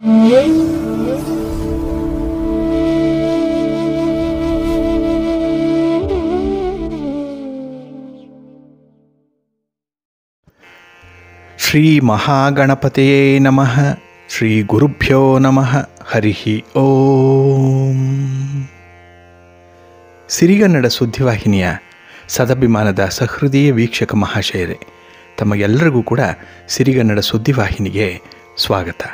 ಶ್ರೀ ಮಹಾಗಣಪತಿಯೇ ನಮಃ. ಶ್ರೀ ಗುರುಭ್ಯೋ ನಮಃ. ಹರಿ ಓಂ. ಸಿರಿಗನ್ನಡ ಸುದ್ದಿವಾಹಿನಿಯ ಸದಭಿಮಾನದ ಸಹೃದಯ ವೀಕ್ಷಕ ಮಹಾಶಯರೇ, ತಮಗೆಲ್ಲರಿಗೂ ಕೂಡ ಸಿರಿಗನ್ನಡ ಸುದ್ದಿವಾಹಿನಿಗೆ ಸ್ವಾಗತ.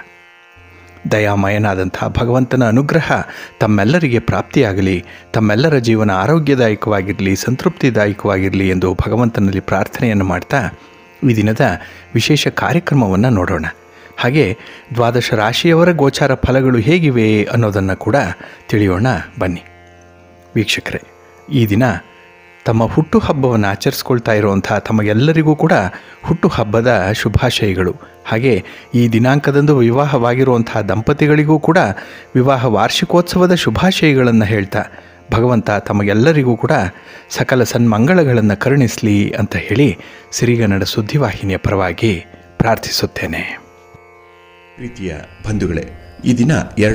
ದಯಾಮಯನಾದಂಥ ಭಗವಂತನ ಅನುಗ್ರಹ ತಮ್ಮೆಲ್ಲರಿಗೆ ಪ್ರಾಪ್ತಿಯಾಗಲಿ, ತಮ್ಮೆಲ್ಲರ ಜೀವನ ಆರೋಗ್ಯದಾಯಕವಾಗಿರಲಿ, ಸಂತೃಪ್ತಿದಾಯಕವಾಗಿರಲಿ ಎಂದು ಭಗವಂತನಲ್ಲಿ ಪ್ರಾರ್ಥನೆಯನ್ನು ಮಾಡ್ತಾ ಈ ದಿನದ ವಿಶೇಷ ಕಾರ್ಯಕ್ರಮವನ್ನು ನೋಡೋಣ. ಹಾಗೆ ದ್ವಾದಶ ರಾಶಿಯವರ ಗೋಚಾರ ಫಲಗಳು ಹೇಗಿವೆ ಅನ್ನೋದನ್ನು ಕೂಡ ತಿಳಿಯೋಣ ಬನ್ನಿ. ವೀಕ್ಷಕರೇ, ಈ ದಿನ ತಮ್ಮ ಹುಟ್ಟುಹಬ್ಬವನ್ನು ಆಚರಿಸ್ಕೊಳ್ತಾ ಇರುವಂಥ ತಮಗೆಲ್ಲರಿಗೂ ಕೂಡ ಹುಟ್ಟುಹಬ್ಬದ ಶುಭಾಶಯಗಳು. ಹಾಗೆ ಈ ದಿನಾಂಕದಂದು ವಿವಾಹವಾಗಿರುವಂಥ ದಂಪತಿಗಳಿಗೂ ಕೂಡ ವಿವಾಹ ವಾರ್ಷಿಕೋತ್ಸವದ ಶುಭಾಶಯಗಳನ್ನು ಹೇಳ್ತಾ ಭಗವಂತ ತಮಗೆಲ್ಲರಿಗೂ ಕೂಡ ಸಕಲ ಸನ್ಮಂಗಳಗಳನ್ನು ಕರುಣಿಸಲಿ ಅಂತ ಹೇಳಿ ಸಿರಿಗನ್ನಡ ಸುದ್ದಿವಾಹಿನಿಯ ಪರವಾಗಿ ಪ್ರಾರ್ಥಿಸುತ್ತೇನೆ. ಪ್ರೀತಿಯ ಬಂಧುಗಳೇ, ಈ ದಿನ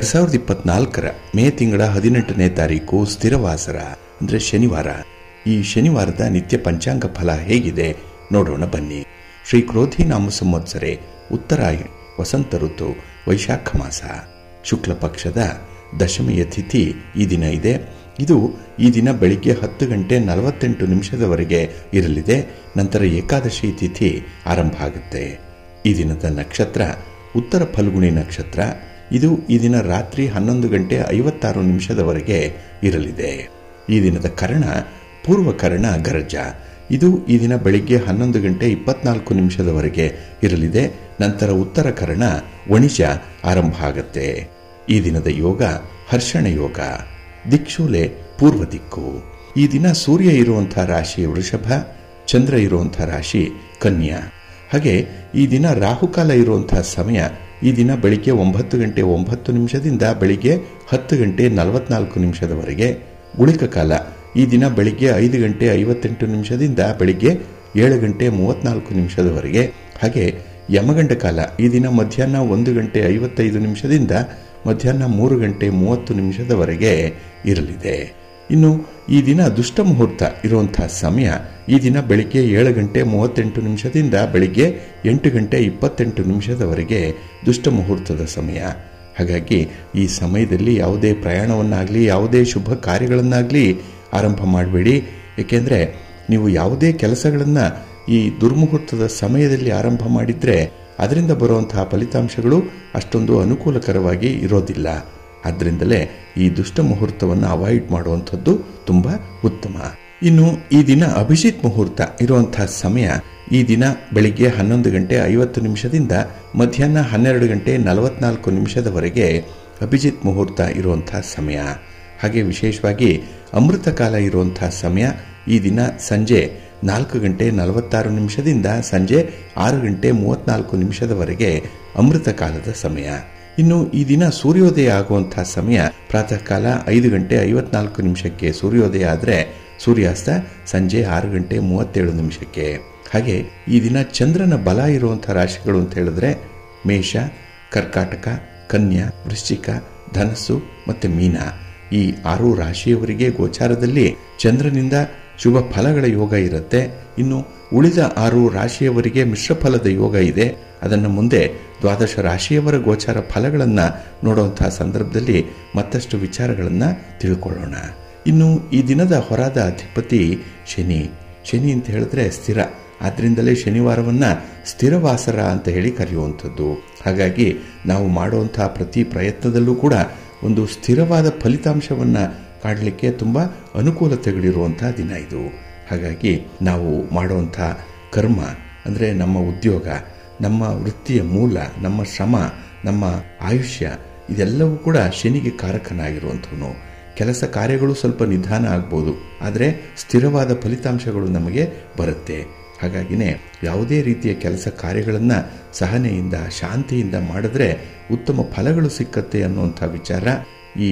2024 ಮೇ ತಿಂಗಳ 18ನೇ ತಾರೀಕು ಸ್ಥಿರವಾಸರ ಅಂದರೆ ಶನಿವಾರ. ಈ ಶನಿವಾರದ ನಿತ್ಯ ಪಂಚಾಂಗ ಫಲ ಹೇಗಿದೆ ನೋಡೋಣ ಬನ್ನಿ. ಶ್ರೀ ಕ್ರೋಧಿ ನಾಮ ಸಂವತ್ಸರೆ, ಉತ್ತರಾಯಣ, ವಸಂತ ಋತು, ವೈಶಾಖ ಮಾಸ, ಶುಕ್ಲ ಪಕ್ಷದ ದಶಮಿಯ ತಿಥಿ ಈ ದಿನ ಇದೆ. ಇದು ಈ ದಿನ ಬೆಳಿಗ್ಗೆ 10 ಗಂಟೆ 48 ನಿಮಿಷದವರೆಗೆ ಇರಲಿದೆ. ನಂತರ ಏಕಾದಶಿ ತಿಥಿ ಆರಂಭ ಆಗುತ್ತೆ. ಈ ದಿನದ ನಕ್ಷತ್ರ ಉತ್ತರ ಫಲ್ಗುಣಿ ನಕ್ಷತ್ರ. ಇದು ಈ ದಿನ ರಾತ್ರಿ 11 ಗಂಟೆ 56 ನಿಮಿಷದವರೆಗೆ ಇರಲಿದೆ. ಈ ದಿನದ ಕರ್ಣ ಪೂರ್ವ ಕರ್ಣ ಗರಜ. ಇದು ಈ ದಿನ ಬೆಳಿಗ್ಗೆ 11 ಗಂಟೆ 24 ನಿಮಿಷದವರೆಗೆ ಇರಲಿದೆ. ನಂತರ ಉತ್ತರ ಕರ್ಣ ವಣಿಜ ಆರಂಭ ಆಗುತ್ತೆ. ಈ ದಿನದ ಯೋಗ ಹರ್ಷಣ ಯೋಗ. ದಿಕ್ಷೂಲೆ ಪೂರ್ವ ದಿಕ್ಕು. ಈ ದಿನ ಸೂರ್ಯ ಇರುವಂತಹ ರಾಶಿ ವೃಷಭ, ಚಂದ್ರ ಇರುವಂತಹ ರಾಶಿ ಕನ್ಯಾ. ಹಾಗೆ ಈ ದಿನ ರಾಹುಕಾಲ ಇರುವಂತಹ ಸಮಯ ಈ ದಿನ ಬೆಳಿಗ್ಗೆ 9 ಗಂಟೆ 9 ನಿಮಿಷದಿಂದ ಬೆಳಿಗ್ಗೆ 10 ಗಂಟೆ 44 ನಿಮಿಷದವರೆಗೆ. ಗುಳಿಕ ಕಾಲ ಈ ದಿನ ಬೆಳಿಗ್ಗೆ 5 ಗಂಟೆ 58 ನಿಮಿಷದಿಂದ ಬೆಳಿಗ್ಗೆ 7 ಗಂಟೆ 34 ನಿಮಿಷದವರೆಗೆ. ಹಾಗೆ ಯಮಗಂಡ ಕಾಲ ಈ ದಿನ ಮಧ್ಯಾಹ್ನ 1 ಗಂಟೆ 55 ನಿಮಿಷದಿಂದ ಮಧ್ಯಾಹ್ನ 3 ಗಂಟೆ 30 ನಿಮಿಷದವರೆಗೆ ಇರಲಿದೆ. ಇನ್ನು ಈ ದಿನ ದುಷ್ಟ ಮುಹೂರ್ತ ಇರುವಂತಹ ಸಮಯ ಈ ದಿನ ಬೆಳಿಗ್ಗೆ 7 ಗಂಟೆ 38 ನಿಮಿಷದಿಂದ ಬೆಳಿಗ್ಗೆ 8 ಗಂಟೆ 28 ನಿಮಿಷದವರೆಗೆ ದುಷ್ಟ ಮುಹೂರ್ತದ ಸಮಯ. ಹಾಗಾಗಿ ಈ ಸಮಯದಲ್ಲಿ ಯಾವುದೇ ಪ್ರಯಾಣವನ್ನಾಗಲಿ ಯಾವುದೇ ಶುಭ ಕಾರ್ಯಗಳನ್ನಾಗಲಿ ಆರಂಭ ಮಾಡಬೇಡಿ. ಏಕೆಂದರೆ ನೀವು ಯಾವುದೇ ಕೆಲಸಗಳನ್ನು ಈ ದುರ್ಮುಹೂರ್ತದ ಸಮಯದಲ್ಲಿ ಆರಂಭ ಮಾಡಿದರೆ ಅದರಿಂದ ಬರುವಂತಹ ಫಲಿತಾಂಶಗಳು ಅಷ್ಟೊಂದು ಅನುಕೂಲಕರವಾಗಿ ಇರೋದಿಲ್ಲ. ಆದ್ದರಿಂದಲೇ ಈ ದುಷ್ಟ ಮುಹೂರ್ತವನ್ನು ಅವಾಯ್ಡ್ ಮಾಡುವಂಥದ್ದು ತುಂಬ ಉತ್ತಮ. ಇನ್ನು ಈ ದಿನ ಅಭಿಜಿತ್ ಮುಹೂರ್ತ ಇರುವಂತಹ ಸಮಯ ಈ ದಿನ ಬೆಳಿಗ್ಗೆ 11 ಗಂಟೆ 50 ನಿಮಿಷದಿಂದ ಮಧ್ಯಾಹ್ನ 12 ಗಂಟೆ 44 ನಿಮಿಷದವರೆಗೆ ಅಭಿಜಿತ್ ಮುಹೂರ್ತ ಇರುವಂತಹ ಸಮಯ. ಹಾಗೆ ವಿಶೇಷವಾಗಿ ಅಮೃತ ಕಾಲ ಇರುವಂತಹ ಸಮಯ ಈ ದಿನ ಸಂಜೆ 4 ಗಂಟೆ 46 ನಿಮಿಷದಿಂದ ಸಂಜೆ 6 ಗಂಟೆ 34 ನಿಮಿಷದವರೆಗೆ ಅಮೃತ ಕಾಲದ ಸಮಯ. ಇನ್ನು ಈ ದಿನ ಸೂರ್ಯೋದಯ ಆಗುವಂತಹ ಸಮಯ ಪ್ರಾತಃ ಕಾಲ 5 ಗಂಟೆ 54 ನಿಮಿಷಕ್ಕೆ ಸೂರ್ಯೋದಯ ಆದರೆ ಸೂರ್ಯಾಸ್ತ ಸಂಜೆ 6 ಗಂಟೆ 37 ನಿಮಿಷಕ್ಕೆ. ಹಾಗೆ ಈ ದಿನ ಚಂದ್ರನ ಬಲ ಇರುವಂತಹ ರಾಶಿಗಳು ಅಂತ ಹೇಳಿದ್ರೆ ಮೇಷ, ಕರ್ಕಾಟಕ, ಕನ್ಯಾ, ವೃಶ್ಚಿಕ, ಧನಸ್ಸು ಮತ್ತು ಮೀನ. ಈ 6 ರಾಶಿಯವರಿಗೆ ಗೋಚಾರದಲ್ಲಿ ಚಂದ್ರನಿಂದ ಶುಭ ಫಲಗಳ ಯೋಗ ಇರುತ್ತೆ. ಇನ್ನು ಉಳಿದ 6 ರಾಶಿಯವರಿಗೆ ಮಿಶ್ರ ಫಲದ ಯೋಗ ಇದೆ. ಅದನ್ನು ಮುಂದೆ ದ್ವಾದಶ ರಾಶಿಯವರ ಗೋಚಾರ ಫಲಗಳನ್ನು ನೋಡುವಂತಹ ಸಂದರ್ಭದಲ್ಲಿ ಮತ್ತಷ್ಟು ವಿಚಾರಗಳನ್ನು ತಿಳ್ಕೊಳ್ಳೋಣ. ಇನ್ನು ಈ ದಿನದ ಹೊರಾದ ಅಧಿಪತಿ ಶನಿ. ಶನಿ ಅಂತ ಹೇಳಿದ್ರೆ ಸ್ಥಿರ. ಆದ್ದರಿಂದಲೇ ಶನಿವಾರವನ್ನು ಸ್ಥಿರವಾಸರ ಅಂತ ಹೇಳಿ ಕರೆಯುವಂಥದ್ದು. ಹಾಗಾಗಿ ನಾವು ಮಾಡುವಂತಹ ಪ್ರತಿ ಪ್ರಯತ್ನದಲ್ಲೂ ಕೂಡ ಒಂದು ಸ್ಥಿರವಾದ ಫಲಿತಾಂಶವನ್ನು ಕಾಡಲಿಕ್ಕೆ ತುಂಬ ಅನುಕೂಲತೆಗಳಿರುವಂತಹ ದಿನ ಇದು. ಹಾಗಾಗಿ ನಾವು ಮಾಡುವಂಥ ಕರ್ಮ ಅಂದರೆ ನಮ್ಮ ಉದ್ಯೋಗ, ನಮ್ಮ ವೃತ್ತಿಯ ಮೂಲ, ನಮ್ಮ ಶ್ರಮ, ನಮ್ಮ ಆಯುಷ್ಯ ಇದೆಲ್ಲವೂ ಕೂಡ ಶನಿಗೆ ಕಾರಕನಾಗಿರುವಂಥವನು. ಕೆಲಸ ಕಾರ್ಯಗಳು ಸ್ವಲ್ಪ ನಿಧಾನ ಆಗ್ಬೋದು, ಆದರೆ ಸ್ಥಿರವಾದ ಫಲಿತಾಂಶಗಳು ನಮಗೆ ಬರುತ್ತೆ. ಹಾಗಾಗಿನೇ ಯಾವುದೇ ರೀತಿಯ ಕೆಲಸ ಕಾರ್ಯಗಳನ್ನು ಸಹನೆಯಿಂದ ಶಾಂತಿಯಿಂದ ಮಾಡಿದ್ರೆ ಉತ್ತಮ ಫಲಗಳು ಸಿಕ್ಕತ್ತೆ ಅನ್ನುವಂಥ ವಿಚಾರ ಈ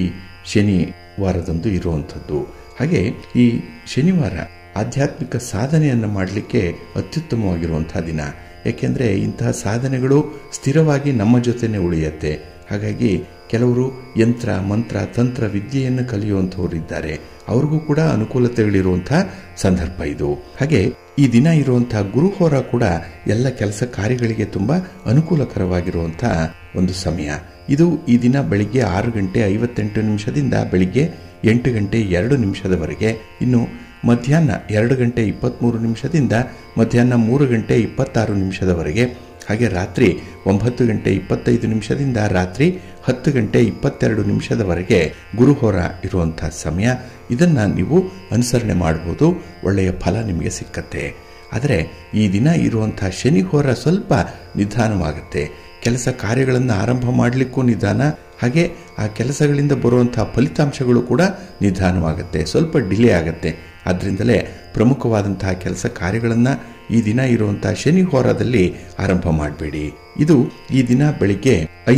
ಶನಿವಾರದಂದು ಇರುವಂಥದ್ದು. ಹಾಗೆ ಈ ಶನಿವಾರ ಆಧ್ಯಾತ್ಮಿಕ ಸಾಧನೆಯನ್ನು ಮಾಡಲಿಕ್ಕೆ ಅತ್ಯುತ್ತಮವಾಗಿರುವಂಥ ದಿನ. ಏಕೆಂದರೆ ಇಂತಹ ಸಾಧನೆಗಳು ಸ್ಥಿರವಾಗಿ ನಮ್ಮ ಜೊತೆನೇ ಉಳಿಯುತ್ತೆ. ಹಾಗಾಗಿ ಕೆಲವರು ಯಂತ್ರ ಮಂತ್ರ ತಂತ್ರ ವಿದ್ಯೆಯನ್ನು ಕಲಿಯುವಂಥವ್ರು ಇದ್ದಾರೆ, ಅವ್ರಿಗೂ ಕೂಡ ಅನುಕೂಲತೆಗಳಿರುವಂತಹ ಸಂದರ್ಭ ಇದು. ಹಾಗೆ ಈ ದಿನ ಇರುವಂತಹ ಗುರುಹೋರ ಕೂಡ ಎಲ್ಲ ಕೆಲಸ ಕಾರ್ಯಗಳಿಗೆ ತುಂಬಾ ಅನುಕೂಲಕರವಾಗಿರುವಂತಹ ಒಂದು ಸಮಯ ಇದು. ಈ ದಿನ ಬೆಳಿಗ್ಗೆ 6:58 ಬೆಳಿಗ್ಗೆ 8:02 ಇನ್ನು ಮಧ್ಯಾಹ್ನ 2:23 ಮಧ್ಯಾಹ್ನ 3:26 ಹಾಗೆ ರಾತ್ರಿ 9:25 ರಾತ್ರಿ 10:22 ಗುರುಹೋರ ಇರುವಂತಹ ಸಮಯ. ಇದನ್ನ ನೀವು ಅನುಸರಣೆ ಮಾಡಬಹುದು, ಒಳ್ಳೆಯ ಫಲ ನಿಮಗೆ ಸಿಕ್ಕತ್ತೆ. ಆದರೆ ಈ ದಿನ ಇರುವಂತಹ ಶನಿಹೋರ ಸ್ವಲ್ಪ ನಿಧಾನವಾಗುತ್ತೆ. ಕೆಲಸ ಕಾರ್ಯಗಳನ್ನು ಆರಂಭ ಮಾಡಲಿಕ್ಕೂ ನಿಧಾನ, ಹಾಗೆ ಆ ಕೆಲಸಗಳಿಂದ ಬರುವಂತಹ ಫಲಿತಾಂಶಗಳು ಕೂಡ ನಿಧಾನವಾಗುತ್ತೆ, ಸ್ವಲ್ಪ ಡಿಲೇ ಆಗುತ್ತೆ. ಆದ್ದರಿಂದಲೇ ಪ್ರಮುಖವಾದಂತಹ ಕೆಲಸ ಕಾರ್ಯಗಳನ್ನು ಈ ದಿನ ಇರುವಂತಹ ಶನಿ ಹೋರಾದಲ್ಲಿ ಆರಂಭ ಮಾಡಬೇಡಿ. ಇದು ಈ ದಿನ ಬೆಳಿಗ್ಗೆ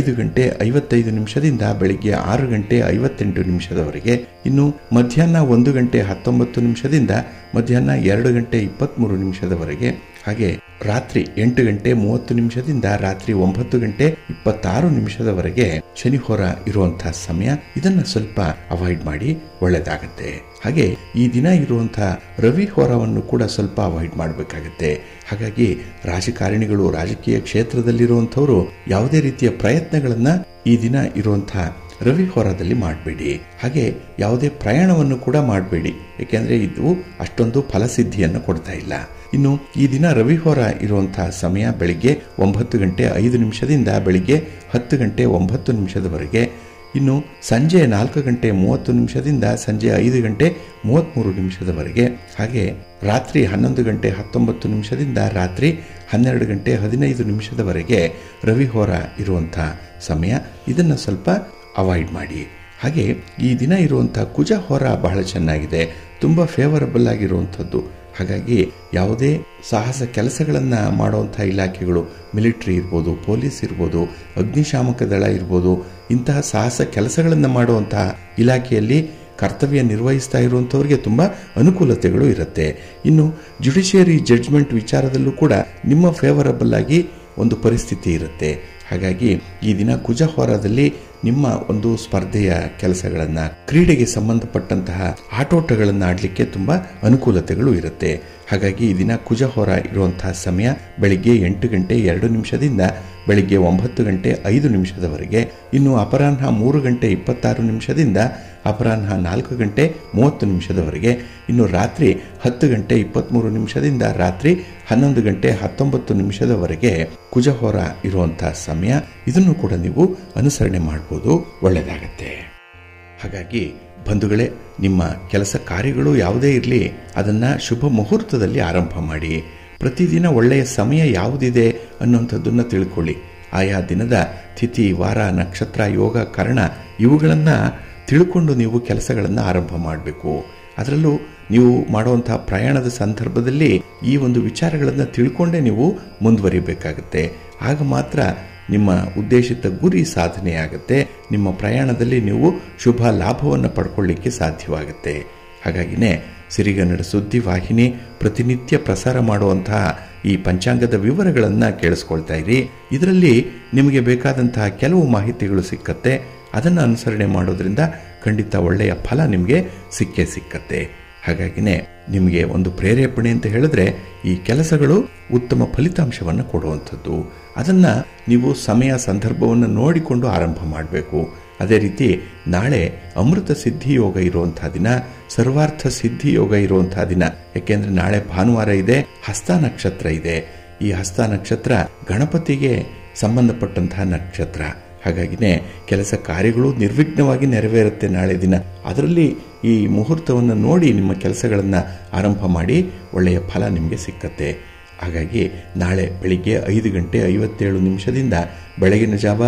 5:55 ಬೆಳಿಗ್ಗೆ 6:58 ಇನ್ನು ಮಧ್ಯಾಹ್ನ 1:19 ಮಧ್ಯಾಹ್ನ 2:23 ಹಾಗೆ ರಾತ್ರಿ 8:30 ರಾತ್ರಿ 9:26 ಶನಿಹೋರ ಇರುವಂತಹ ಸಮಯ. ಇದನ್ನ ಸ್ವಲ್ಪ ಅವಾಯ್ಡ್ ಮಾಡಿ, ಒಳ್ಳೆದಾಗತ್ತೆ. ಹಾಗೆ ಈ ದಿನ ಇರುವಂತಹ ರವಿ ಹೋರವನ್ನು ಕೂಡ ಸ್ವಲ್ಪ ಅವಾಯ್ಡ್ ಮಾಡಬೇಕಾಗತ್ತೆ. ಹಾಗಾಗಿ ರಾಜಕಾರಣಿಗಳು, ರಾಜಕೀಯ ಕ್ಷೇತ್ರದಲ್ಲಿರುವಂತವರು ಯಾವುದೇ ರೀತಿಯ ಪ್ರಯತ್ನಗಳನ್ನ ಈ ದಿನ ಇರುವಂತಹ ರವಿ ಹೋರಾದಲ್ಲಿ ಮಾಡಬೇಡಿ. ಹಾಗೆ ಯಾವುದೇ ಪ್ರಯಾಣವನ್ನು ಕೂಡ ಮಾಡಬೇಡಿ, ಯಾಕೆಂದ್ರೆ ಇದು ಅಷ್ಟೊಂದು ಫಲಸಿದ್ಧಿಯನ್ನು ಕೊಡ್ತಾ ಇಲ್ಲ. ಇನ್ನು ಈ ದಿನ ರವಿ ಹೋರ ಇರುವಂತಹ ಸಮಯ ಬೆಳಿಗ್ಗೆ 9:05 ಬೆಳಿಗ್ಗೆ 10:09 ಇನ್ನು ಸಂಜೆ 4:30 ಸಂಜೆ 5:33 ಹಾಗೆ ರಾತ್ರಿ 11:19 ರಾತ್ರಿ 12:15 ರವಿ ಹೋರ ಇರುವಂತಹ ಸಮಯ. ಇದನ್ನ ಸ್ವಲ್ಪ ಅವಾಯ್ಡ್ ಮಾಡಿ. ಹಾಗೆ ಈ ದಿನ ಇರುವಂತಹ ಕುಜ ಹೋರ ಬಹಳ ಚೆನ್ನಾಗಿದೆ, ತುಂಬಾ ಫೇವರಬಲ್ ಆಗಿರುವಂಥದ್ದು. ಹಾಗಾಗಿ ಯಾವುದೇ ಸಾಹಸ ಕೆಲಸಗಳನ್ನ ಮಾಡುವಂತಹ ಇಲಾಖೆಗಳು, ಮಿಲಿಟರಿ ಇರ್ಬೋದು, ಪೊಲೀಸ್ ಇರ್ಬೋದು, ಅಗ್ನಿಶಾಮಕ ದಳ ಇರ್ಬೋದು, ಇಂತಹ ಸಾಹಸ ಕೆಲಸಗಳನ್ನ ಮಾಡುವಂತಹ ಇಲಾಖೆಯಲ್ಲಿ ಕರ್ತವ್ಯ ನಿರ್ವಹಿಸ್ತಾ ಇರುವಂತವರಿಗೆ ತುಂಬಾ ಅನುಕೂಲತೆಗಳು ಇರುತ್ತೆ. ಇನ್ನು ಜುಡಿಷಿಯರಿ ಜಡ್ಜ್ಮೆಂಟ್ ವಿಚಾರದಲ್ಲೂ ಕೂಡ ನಿಮ್ಮ ಫೇವರಬಲ್ ಆಗಿ ಒಂದು ಪರಿಸ್ಥಿತಿ ಇರುತ್ತೆ. ಹಾಗಾಗಿ ಈ ದಿನ ಕುಜ ಹೋರಾದಲ್ಲಿ ನಿಮ್ಮ ಒಂದು ಸ್ಪರ್ಧೆಯ ಕೆಲಸಗಳನ್ನ, ಕ್ರೀಡೆಗೆ ಸಂಬಂಧಪಟ್ಟಂತಹ ಆಟೋಟಗಳನ್ನ ಆಡ್ಲಿಕ್ಕೆ ತುಂಬಾ ಅನುಕೂಲತೆಗಳು ಇರುತ್ತೆ. ಹಾಗಾಗಿ ಈ ದಿನ ಕುಜ ಹೋರ ಇರುವಂತಹ ಸಮಯ ಬೆಳಿಗ್ಗೆ 8:02 ಬೆಳಿಗ್ಗೆ 9:05 ಇನ್ನು ಅಪರಾಹ್ನ 3:26 ಅಪರಾಹ್ನ 4:30 ಇನ್ನು ರಾತ್ರಿ 10:23 ರಾತ್ರಿ 11:19 ಕುಜ ಹೋರ ಇರುವಂತಹ ಸಮಯ. ಇದನ್ನು ಕೂಡ ನೀವು ಅನುಸರಣೆ ಮಾಡಬಹುದು, ಒಳ್ಳೆಯದಾಗತ್ತೆ. ಹಾಗಾಗಿ ಬಂಧುಗಳೇ, ನಿಮ್ಮ ಕೆಲಸ ಕಾರ್ಯಗಳು ಯಾವುದೇ ಇರಲಿ ಅದನ್ನ ಶುಭ ಮುಹೂರ್ತದಲ್ಲಿ ಆರಂಭ ಮಾಡಿ. ಪ್ರತಿದಿನ ಒಳ್ಳೆಯ ಸಮಯ ಯಾವುದಿದೆ ಅನ್ನುವಂಥದ್ದನ್ನ ತಿಳ್ಕೊಳ್ಳಿ. ಆಯಾ ದಿನದ ತಿಥಿ, ವಾರ, ನಕ್ಷತ್ರ, ಯೋಗ, ಕರ್ಣ ಇವುಗಳನ್ನ ತಿಳ್ಕೊಂಡು ನೀವು ಕೆಲಸಗಳನ್ನ ಆರಂಭ ಮಾಡಬೇಕು. ಅದರಲ್ಲೂ ನೀವು ಮಾಡುವಂತಹ ಪ್ರಯಾಣದ ಸಂದರ್ಭದಲ್ಲಿ ಈ ಒಂದು ವಿಚಾರಗಳನ್ನ ತಿಳ್ಕೊಂಡೇ ನೀವು ಮುಂದುವರಿಬೇಕಾಗುತ್ತೆ. ಆಗ ಮಾತ್ರ ನಿಮ್ಮ ಉದ್ದೇಶಿತ ಗುರಿ ಸಾಧನೆಯಾಗುತ್ತೆ. ನಿಮ್ಮ ಪ್ರಯಾಣದಲ್ಲಿ ನೀವು ಶುಭ ಲಾಭವನ್ನು ಪಡ್ಕೊಳ್ಳಿಕ್ಕೆ ಸಾಧ್ಯವಾಗುತ್ತೆ. ಹಾಗಾಗಿನೇ ಸಿರಿಗನ್ನಡ ಸುದ್ದಿ ವಾಹಿನಿ ಪ್ರತಿನಿತ್ಯ ಪ್ರಸಾರ ಮಾಡುವಂತಹ ಈ ಪಂಚಾಂಗದ ವಿವರಗಳನ್ನು ಕೇಳಿಸ್ಕೊಳ್ತಾ ಇರಿ. ಇದರಲ್ಲಿ ನಿಮಗೆ ಬೇಕಾದಂತಹ ಕೆಲವು ಮಾಹಿತಿಗಳು ಸಿಕ್ಕತ್ತೆ. ಅದನ್ನು ಅನುಸರಣೆ ಮಾಡೋದ್ರಿಂದ ಖಂಡಿತ ಒಳ್ಳೆಯ ಫಲ ನಿಮಗೆ ಸಿಕ್ಕತ್ತೆ. ಹಾಗಾಗಿನೇ ನಿಮಗೆ ಒಂದು ಪ್ರೇರೇಪಣೆ ಅಂತ ಹೇಳಿದ್ರೆ ಈ ಕೆಲಸಗಳು ಉತ್ತಮ ಫಲಿತಾಂಶವನ್ನು ಕೊಡುವಂಥದ್ದು. ಅದನ್ನ ನೀವು ಸಮಯ ಸಂದರ್ಭವನ್ನು ನೋಡಿಕೊಂಡು ಆರಂಭ ಮಾಡಬೇಕು. ಅದೇ ರೀತಿ ನಾಳೆ ಅಮೃತ ಸಿದ್ಧಿ ಯೋಗ ಇರುವಂತಹ ದಿನ, ಸರ್ವಾರ್ಥ ಸಿದ್ಧಿ ಯೋಗ ಇರುವಂತಹ ದಿನ. ಯಾಕೆಂದ್ರೆ ನಾಳೆ ಭಾನುವಾರ ಇದೆ, ಹಸ್ತ ನಕ್ಷತ್ರ ಇದೆ. ಈ ಹಸ್ತ ನಕ್ಷತ್ರ ಗಣಪತಿಗೆ ಸಂಬಂಧಪಟ್ಟಂತಹ ನಕ್ಷತ್ರ. ಹಾಗಾಗಿನೇ ಕೆಲಸ ಕಾರ್ಯಗಳು ನಿರ್ವಿಘ್ನವಾಗಿ ನೆರವೇರುತ್ತೆ ನಾಳೆ ದಿನ. ಅದರಲ್ಲಿ ಈ ಮುಹೂರ್ತವನ್ನು ನೋಡಿ ನಿಮ್ಮ ಕೆಲಸಗಳನ್ನು ಆರಂಭ ಮಾಡಿ, ಒಳ್ಳೆಯ ಫಲ ನಿಮಗೆ ಸಿಕ್ಕತ್ತೆ. ಹಾಗಾಗಿ ನಾಳೆ ಬೆಳಿಗ್ಗೆ 5:57 ಬೆಳಗಿನ ಜಾವ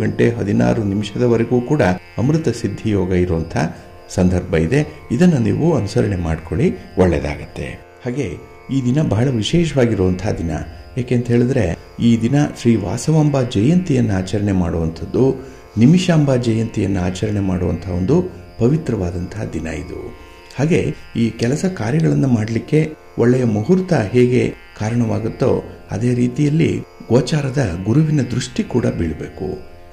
3:16 ಕೂಡ ಅಮೃತ ಸಿದ್ಧಿ ಯೋಗ ಇರುವಂತಹ ಸಂದರ್ಭ ಇದೆ. ಇದನ್ನು ನೀವು ಅನುಸರಣೆ ಮಾಡ್ಕೊಳ್ಳಿ, ಒಳ್ಳೆಯದಾಗತ್ತೆ. ಹಾಗೆ ಈ ದಿನ ಬಹಳ ವಿಶೇಷವಾಗಿರುವಂತಹ ದಿನ. ಏಕೆಂತ ಹೇಳಿದ್ರೆ ಈ ದಿನ ಶ್ರೀ ವಾಸವಾಂಬಾ ಜಯಂತಿಯನ್ನು ಆಚರಣೆ ಮಾಡುವಂಥದ್ದು, ನಿಮಿಷಾಂಬಾ ಜಯಂತಿಯನ್ನು ಆಚರಣೆ ಮಾಡುವಂತಹ ಒಂದು ಪವಿತ್ರವಾದಂತಹ ದಿನ ಇದು. ಹಾಗೆ ಈ ಕೆಲಸ ಕಾರ್ಯಗಳನ್ನು ಮಾಡಲಿಕ್ಕೆ ಒಳ್ಳೆಯ ಮುಹೂರ್ತ ಹೇಗೆ ಕಾರಣವಾಗುತ್ತೋ ಅದೇ ರೀತಿಯಲ್ಲಿ ಗೋಚಾರದ ಗುರುವಿನ ದೃಷ್ಟಿ ಕೂಡ ಬೀಳಬೇಕು.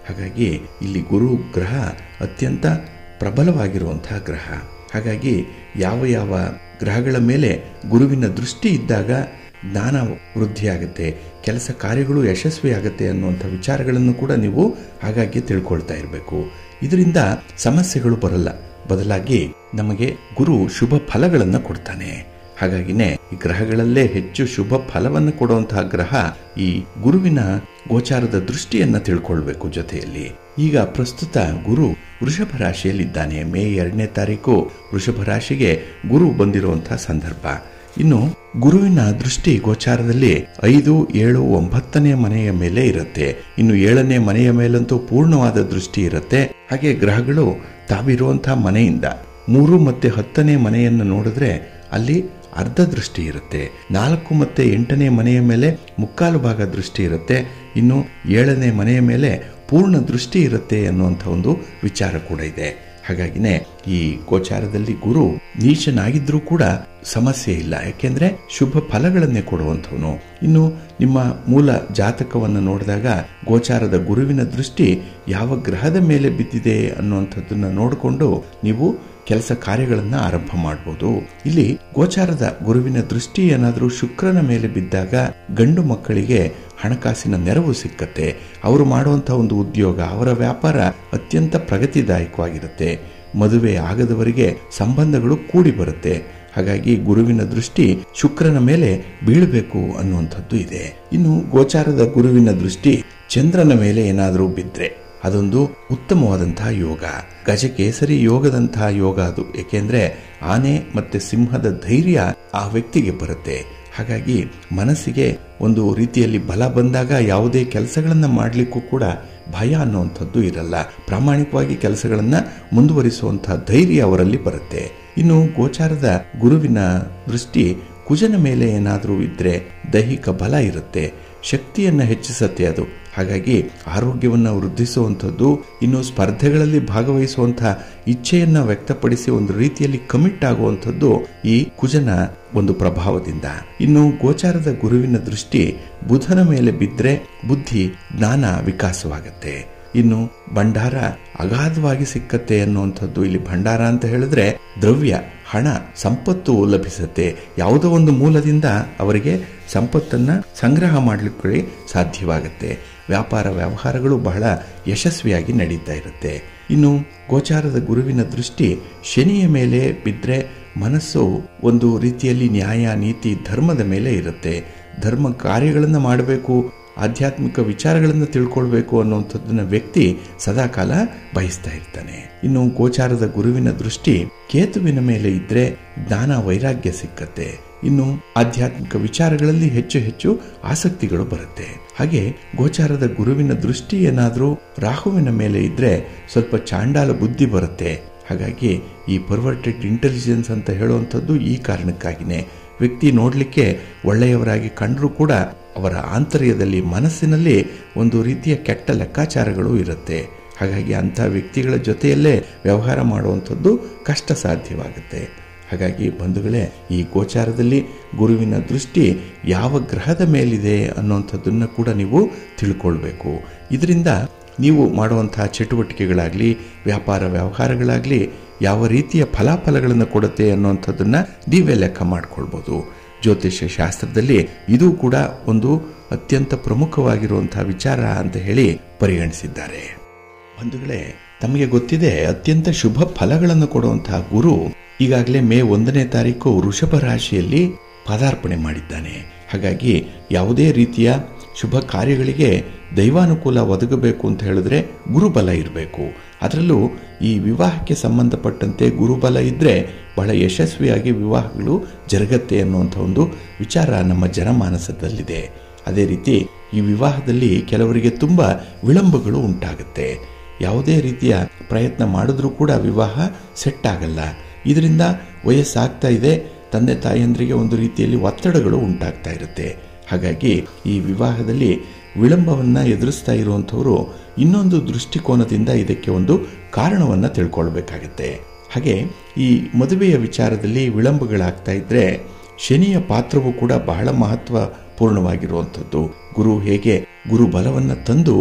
ಹಾಗಾಗಿ ಇಲ್ಲಿ ಗುರು ಗ್ರಹ ಅತ್ಯಂತ ಪ್ರಬಲವಾಗಿರುವಂತಹ ಗ್ರಹ. ಹಾಗಾಗಿ ಯಾವ ಯಾವ ಗ್ರಹಗಳ ಮೇಲೆ ಗುರುವಿನ ದೃಷ್ಟಿ ಇದ್ದಾಗ ಜ್ಞಾನ ವೃದ್ಧಿಯಾಗುತ್ತೆ, ಕೆಲಸ ಕಾರ್ಯಗಳು ಯಶಸ್ವಿ ಆಗುತ್ತೆ ಅನ್ನುವಂಥ ವಿಚಾರಗಳನ್ನು ಕೂಡ ನೀವು ಹಾಗಾಗಿ ತಿಳ್ಕೊಳ್ತಾ ಇರಬೇಕು. ಇದರಿಂದ ಸಮಸ್ಯೆಗಳು ಬರಲ್ಲ, ಬದಲಾಗಿ ನಮಗೆ ಗುರು ಶುಭ ಫಲಗಳನ್ನು ಕೊಡ್ತಾನೆ. ಹಾಗಾಗಿನೇ ಈ ಗ್ರಹಗಳಲ್ಲೇ ಹೆಚ್ಚು ಶುಭ ಫಲವನ್ನು ಕೊಡುವಂತಹ ಗ್ರಹ ಈ ಗುರುವಿನ ಗೋಚಾರದ ದೃಷ್ಟಿಯನ್ನ ತಿಳ್ಕೊಳ್ಬೇಕು. ಜೊತೆಯಲ್ಲಿ ಈಗ ಪ್ರಸ್ತುತ ಗುರು ವೃಷಭ ರಾಶಿಯಲ್ಲಿದ್ದಾನೆ. ಮೇ 2ನೇ ತಾರೀಕು ವೃಷಭ ರಾಶಿಗೆ ಗುರು ಬಂದಿರುವಂತಹ ಸಂದರ್ಭ. ಇನ್ನು ಗುರುವಿನ ದೃಷ್ಟಿ ಗೋಚಾರದಲ್ಲಿ 5, 7, 9ನೇ ಮನೆಯ ಮೇಲೆ ಇರುತ್ತೆ. ಇನ್ನು 7ನೇ ಮನೆಯ ಮೇಲಂತೂ ಪೂರ್ಣವಾದ ದೃಷ್ಟಿ ಇರುತ್ತೆ. ಹಾಗೆ ಗ್ರಹಗಳು ತಾವಿರುವಂತಹ ಮನೆಯಿಂದ 3 ಮತ್ತು 10ನೇ ಮನೆಯನ್ನು ನೋಡಿದ್ರೆ ಅಲ್ಲಿ ಅರ್ಧ ದೃಷ್ಟಿ ಇರುತ್ತೆ. 4 ಮತ್ತು 8ನೇ ಮನೆಯ ಮೇಲೆ ಮುಕ್ಕಾಲು ಭಾಗ ದೃಷ್ಟಿ ಇರುತ್ತೆ. ಇನ್ನು 7ನೇ ಮನೆಯ ಮೇಲೆ ಪೂರ್ಣ ದೃಷ್ಟಿ ಇರುತ್ತೆ ಅನ್ನುವಂಥ ಒಂದು ವಿಚಾರ ಕೂಡ ಇದೆ. ಹಾಗಾಗಿನೇ ಈ ಗೋಚಾರದಲ್ಲಿ ಗುರು ನೀಚನಾಗಿದ್ರೂ ಕೂಡ ಸಮಸ್ಯೆ ಇಲ್ಲ, ಯಾಕೆಂದ್ರೆ ಶುಭ ಫಲಗಳನ್ನೇ ಕೊಡುವಂಥವನು. ಇನ್ನು ನಿಮ್ಮ ಮೂಲ ಜಾತಕವನ್ನು ನೋಡಿದಾಗ ಗೋಚಾರದ ಗುರುವಿನ ದೃಷ್ಟಿ ಯಾವ ಗ್ರಹದ ಮೇಲೆ ಬಿದ್ದಿದೆ ಅನ್ನುವಂಥದ್ದನ್ನ ನೋಡಿಕೊಂಡು ನೀವು ಕೆಲಸ ಕಾರ್ಯಗಳನ್ನು ಆರಂಭ ಮಾಡಬಹುದು. ಇಲ್ಲಿ ಗೋಚಾರದ ಗುರುವಿನ ದೃಷ್ಟಿ ಏನಾದರೂ ಶುಕ್ರನ ಮೇಲೆ ಬಿದ್ದಾಗ ಗಂಡು ಮಕ್ಕಳಿಗೆ ಹಣಕಾಸಿನ ನೆರವು ಸಿಕ್ಕತ್ತೆ. ಅವರು ಮಾಡುವಂತಹ ಒಂದು ಉದ್ಯೋಗ, ಅವರ ವ್ಯಾಪಾರ ಅತ್ಯಂತ ಪ್ರಗತಿದಾಯಕವಾಗಿರುತ್ತೆ. ಮದುವೆ ಆಗದವರಿಗೆ ಸಂಬಂಧಗಳು ಕೂಡಿ ಬರುತ್ತೆ. ಹಾಗಾಗಿ ಗುರುವಿನ ದೃಷ್ಟಿ ಶುಕ್ರನ ಮೇಲೆ ಬೀಳಬೇಕು ಅನ್ನುವಂಥದ್ದು ಇದೆ. ಇನ್ನು ಗೋಚಾರದ ಗುರುವಿನ ದೃಷ್ಟಿ ಚಂದ್ರನ ಮೇಲೆ ಏನಾದರೂ ಬಿದ್ದರೆ ಅದೊಂದು ಉತ್ತಮವಾದಂತಹ ಯೋಗ, ಗಜಕೇಸರಿ ಯೋಗದಂತಹ ಯೋಗ ಅದು. ಏಕೆಂದ್ರೆ ಆನೆ ಮತ್ತೆ ಸಿಂಹದ ಧೈರ್ಯ ಆ ವ್ಯಕ್ತಿಗೆ ಬರುತ್ತೆ. ಹಾಗಾಗಿ ಮನಸ್ಸಿಗೆ ಒಂದು ರೀತಿಯಲ್ಲಿ ಬಲ ಬಂದಾಗ ಯಾವುದೇ ಕೆಲಸಗಳನ್ನ ಮಾಡಲಿಕ್ಕೂ ಕೂಡ ಭಯ ಅನ್ನುವಂಥದ್ದು ಇರಲ್ಲ. ಪ್ರಾಮಾಣಿಕವಾಗಿ ಕೆಲಸಗಳನ್ನ ಮುಂದುವರಿಸುವಂತಹ ಧೈರ್ಯ ಅವರಲ್ಲಿ ಬರುತ್ತೆ. ಇನ್ನು ಗೋಚಾರದ ಗುರುವಿನ ದೃಷ್ಟಿ ಕುಜನ ಮೇಲೆ ಏನಾದರೂ ಇದ್ರೆ ದೈಹಿಕ ಬಲ ಇರುತ್ತೆ, ಶಕ್ತಿಯನ್ನ ಹೆಚ್ಚಿಸುತ್ತೆ ಅದು. ಹಾಗಾಗಿ ಆರೋಗ್ಯವನ್ನು ವೃದ್ಧಿಸುವಂಥದ್ದು, ಇನ್ನು ಸ್ಪರ್ಧೆಗಳಲ್ಲಿ ಭಾಗವಹಿಸುವಂತಹ ಇಚ್ಛೆಯನ್ನ ವ್ಯಕ್ತಪಡಿಸಿ ಒಂದು ರೀತಿಯಲ್ಲಿ ಕಮಿಟ್ ಆಗುವಂಥದ್ದು ಈ ಕುಜನ ಒಂದು ಪ್ರಭಾವದಿಂದ. ಇನ್ನು ಗೋಚಾರದ ಗುರುವಿನ ದೃಷ್ಟಿ ಬುಧನ ಮೇಲೆ ಬಿದ್ದರೆ ಬುದ್ಧಿ ಜ್ಞಾನ ವಿಕಾಸವಾಗತ್ತೆ. ಇನ್ನು ಭಂಡಾರ ಅಗಾಧವಾಗಿ ಸಿಕ್ಕತ್ತೆ ಅನ್ನುವಂಥದ್ದು. ಇಲ್ಲಿ ಭಂಡಾರ ಅಂತ ಹೇಳಿದ್ರೆ ದ್ರವ್ಯ, ಹಣ, ಸಂಪತ್ತು ಲಭಿಸುತ್ತೆ. ಯಾವುದೋ ಒಂದು ಮೂಲದಿಂದ ಅವರಿಗೆ ಸಂಪತ್ತನ್ನ ಸಂಗ್ರಹ ಮಾಡಲಿಕ್ಕೆ ಸಾಧ್ಯವಾಗುತ್ತೆ. ವ್ಯಾಪಾರ ವ್ಯವಹಾರಗಳು ಬಹಳ ಯಶಸ್ವಿಯಾಗಿ ನಡೀತಾ ಇರುತ್ತೆ. ಇನ್ನು ಗೋಚಾರದ ಗುರುವಿನ ದೃಷ್ಟಿ ಶನಿಯ ಮೇಲೆ ಬಿದ್ದರೆ ಮನಸ್ಸು ಒಂದು ರೀತಿಯಲ್ಲಿ ನ್ಯಾಯ, ನೀತಿ, ಧರ್ಮದ ಮೇಲೆ ಇರುತ್ತೆ. ಧರ್ಮ ಕಾರ್ಯಗಳನ್ನು ಮಾಡಬೇಕು, ಆಧ್ಯಾತ್ಮಿಕ ವಿಚಾರಗಳನ್ನು ತಿಳ್ಕೊಳ್ಬೇಕು ಅನ್ನುವಂಥದ್ದನ್ನ ವ್ಯಕ್ತಿ ಸದಾಕಾಲ ಬಯಸ್ತಾ ಇರ್ತಾನೆ. ಇನ್ನು ಗೋಚಾರದ ಗುರುವಿನ ದೃಷ್ಟಿ ಕೇತುವಿನ ಮೇಲೆ ಇದ್ರೆ ಜ್ಞಾನ, ವೈರಾಗ್ಯ ಸಿಕ್ಕತ್ತೆ. ಇನ್ನು ಆಧ್ಯಾತ್ಮಿಕ ವಿಚಾರಗಳಲ್ಲಿ ಹೆಚ್ಚು ಹೆಚ್ಚು ಆಸಕ್ತಿಗಳು ಬರುತ್ತೆ. ಹಾಗೆ ಗೋಚಾರದ ಗುರುವಿನ ದೃಷ್ಟಿ ಏನಾದರೂ ರಾಹುವಿನ ಮೇಲೆ ಇದ್ರೆ ಸ್ವಲ್ಪ ಚಾಂಡಾಲ ಬುದ್ಧಿ ಬರುತ್ತೆ. ಹಾಗಾಗಿ ಈ ಪರ್ವರ್ಟೆಡ್ ಇಂಟೆಲಿಜೆನ್ಸ್ ಅಂತ ಹೇಳುವಂಥದ್ದು ಈ ಕಾರಣಕ್ಕಾಗಿನೇ. ವ್ಯಕ್ತಿ ನೋಡಲಿಕ್ಕೆ ಒಳ್ಳೆಯವರಾಗಿ ಕಂಡರೂ ಕೂಡ ಅವರ ಆಂತರ್ಯದಲ್ಲಿ, ಮನಸ್ಸಿನಲ್ಲಿ ಒಂದು ರೀತಿಯ ಕೆಟ್ಟ ಲೆಕ್ಕಾಚಾರಗಳು ಇರುತ್ತೆ. ಹಾಗಾಗಿ ಅಂಥ ವ್ಯಕ್ತಿಗಳ ಜೊತೆಯಲ್ಲೇ ವ್ಯವಹಾರ ಮಾಡುವಂಥದ್ದು ಕಷ್ಟ ಸಾಧ್ಯವಾಗುತ್ತೆ. ಹಾಗಾಗಿ ಬಂಧುಗಳೇ, ಈ ಗೋಚಾರದಲ್ಲಿ ಗುರುವಿನ ದೃಷ್ಟಿ ಯಾವ ಗ್ರಹದ ಮೇಲಿದೆ ಅನ್ನುವಂಥದ್ದನ್ನು ಕೂಡ ನೀವು ತಿಳ್ಕೊಳ್ಬೇಕು. ಇದರಿಂದ ನೀವು ಮಾಡುವಂತಹ ಚಟುವಟಿಕೆಗಳಾಗಲಿ, ವ್ಯಾಪಾರ ವ್ಯವಹಾರಗಳಾಗಲಿ ಯಾವ ರೀತಿಯ ಫಲಾಫಲಗಳನ್ನು ಕೊಡುತ್ತೆ ಅನ್ನುವಂಥದ್ದನ್ನು ನೀವೇ ಲೆಕ್ಕ ಮಾಡ್ಕೊಳ್ಬೋದು. ಜ್ಯೋತಿಷ್ಯ ಶಾಸ್ತ್ರದಲ್ಲಿ ಇದು ಕೂಡ ಒಂದು ಅತ್ಯಂತ ಪ್ರಮುಖವಾಗಿರುವಂತಹ ವಿಚಾರ ಅಂತ ಹೇಳಿ ಪರಿಗಣಿಸಿದ್ದಾರೆ. ಬಂಧುಗಳೇ, ತಮಗೆ ಗೊತ್ತಿದೆ, ಅತ್ಯಂತ ಶುಭ ಫಲಗಳನ್ನು ಕೊಡುವಂತಹ ಗುರು ಈಗಾಗಲೇ ಮೇ 1ನೇ ತಾರೀಕು ವೃಷಭ ರಾಶಿಯಲ್ಲಿ ಪದಾರ್ಪಣೆ ಮಾಡಿದ್ದಾನೆ. ಹಾಗಾಗಿ ಯಾವುದೇ ರೀತಿಯ ಶುಭ ಕಾರ್ಯಗಳಿಗೆ ದೈವಾನುಕೂಲ ಒದಗಬೇಕು ಅಂತ ಹೇಳಿದ್ರೆ ಗುರುಬಲ ಇರಬೇಕು. ಅದರಲ್ಲೂ ಈ ವಿವಾಹಕ್ಕೆ ಸಂಬಂಧಪಟ್ಟಂತೆ ಗುರುಬಲ ಇದ್ದರೆ ಬಹಳ ಯಶಸ್ವಿಯಾಗಿ ವಿವಾಹಗಳು ಜರುಗತ್ತೆ ಅನ್ನುವಂಥ ಒಂದು ವಿಚಾರ ನಮ್ಮ ಜನಮಾನಸದಲ್ಲಿದೆ. ಅದೇ ರೀತಿ ಈ ವಿವಾಹದಲ್ಲಿ ಕೆಲವರಿಗೆ ತುಂಬ ವಿಳಂಬಗಳು ಉಂಟಾಗುತ್ತೆ. ಯಾವುದೇ ರೀತಿಯ ಪ್ರಯತ್ನ ಮಾಡಿದ್ರೂ ಕೂಡ ವಿವಾಹ ಸೆಟ್ ಆಗಲ್ಲ. ಇದರಿಂದ ವಯಸ್ಸಾಗ್ತಾ ಇದೆ, ತಂದೆ ತಾಯಿಯಂದ್ರಿಗೆ ಒಂದು ರೀತಿಯಲ್ಲಿ ಒತ್ತಡಗಳು ಉಂಟಾಗ್ತಾ ಇರುತ್ತೆ. ಹಾಗಾಗಿ ಈ ವಿವಾಹದಲ್ಲಿ ವಿಳಂಬವನ್ನು ಎದುರಿಸ್ತಾ ಇರುವಂಥವರು ಇನ್ನೊಂದು ದೃಷ್ಟಿಕೋನದಿಂದ ಇದಕ್ಕೆ ಒಂದು ಕಾರಣವನ್ನು ತಿಳ್ಕೊಳ್ಬೇಕಾಗತ್ತೆ. ಹಾಗೆ ಈ ಮದುವೆಯ ವಿಚಾರದಲ್ಲಿ ವಿಳಂಬಗಳಾಗ್ತಾ ಇದ್ರೆ ಶನಿಯ ಪಾತ್ರವೂ ಕೂಡ ಬಹಳ ಮಹತ್ವಪೂರ್ಣವಾಗಿರುವಂಥದ್ದು. ಗುರು ಹೇಗೆ ಗುರು ಬಲವನ್ನು ತಂದು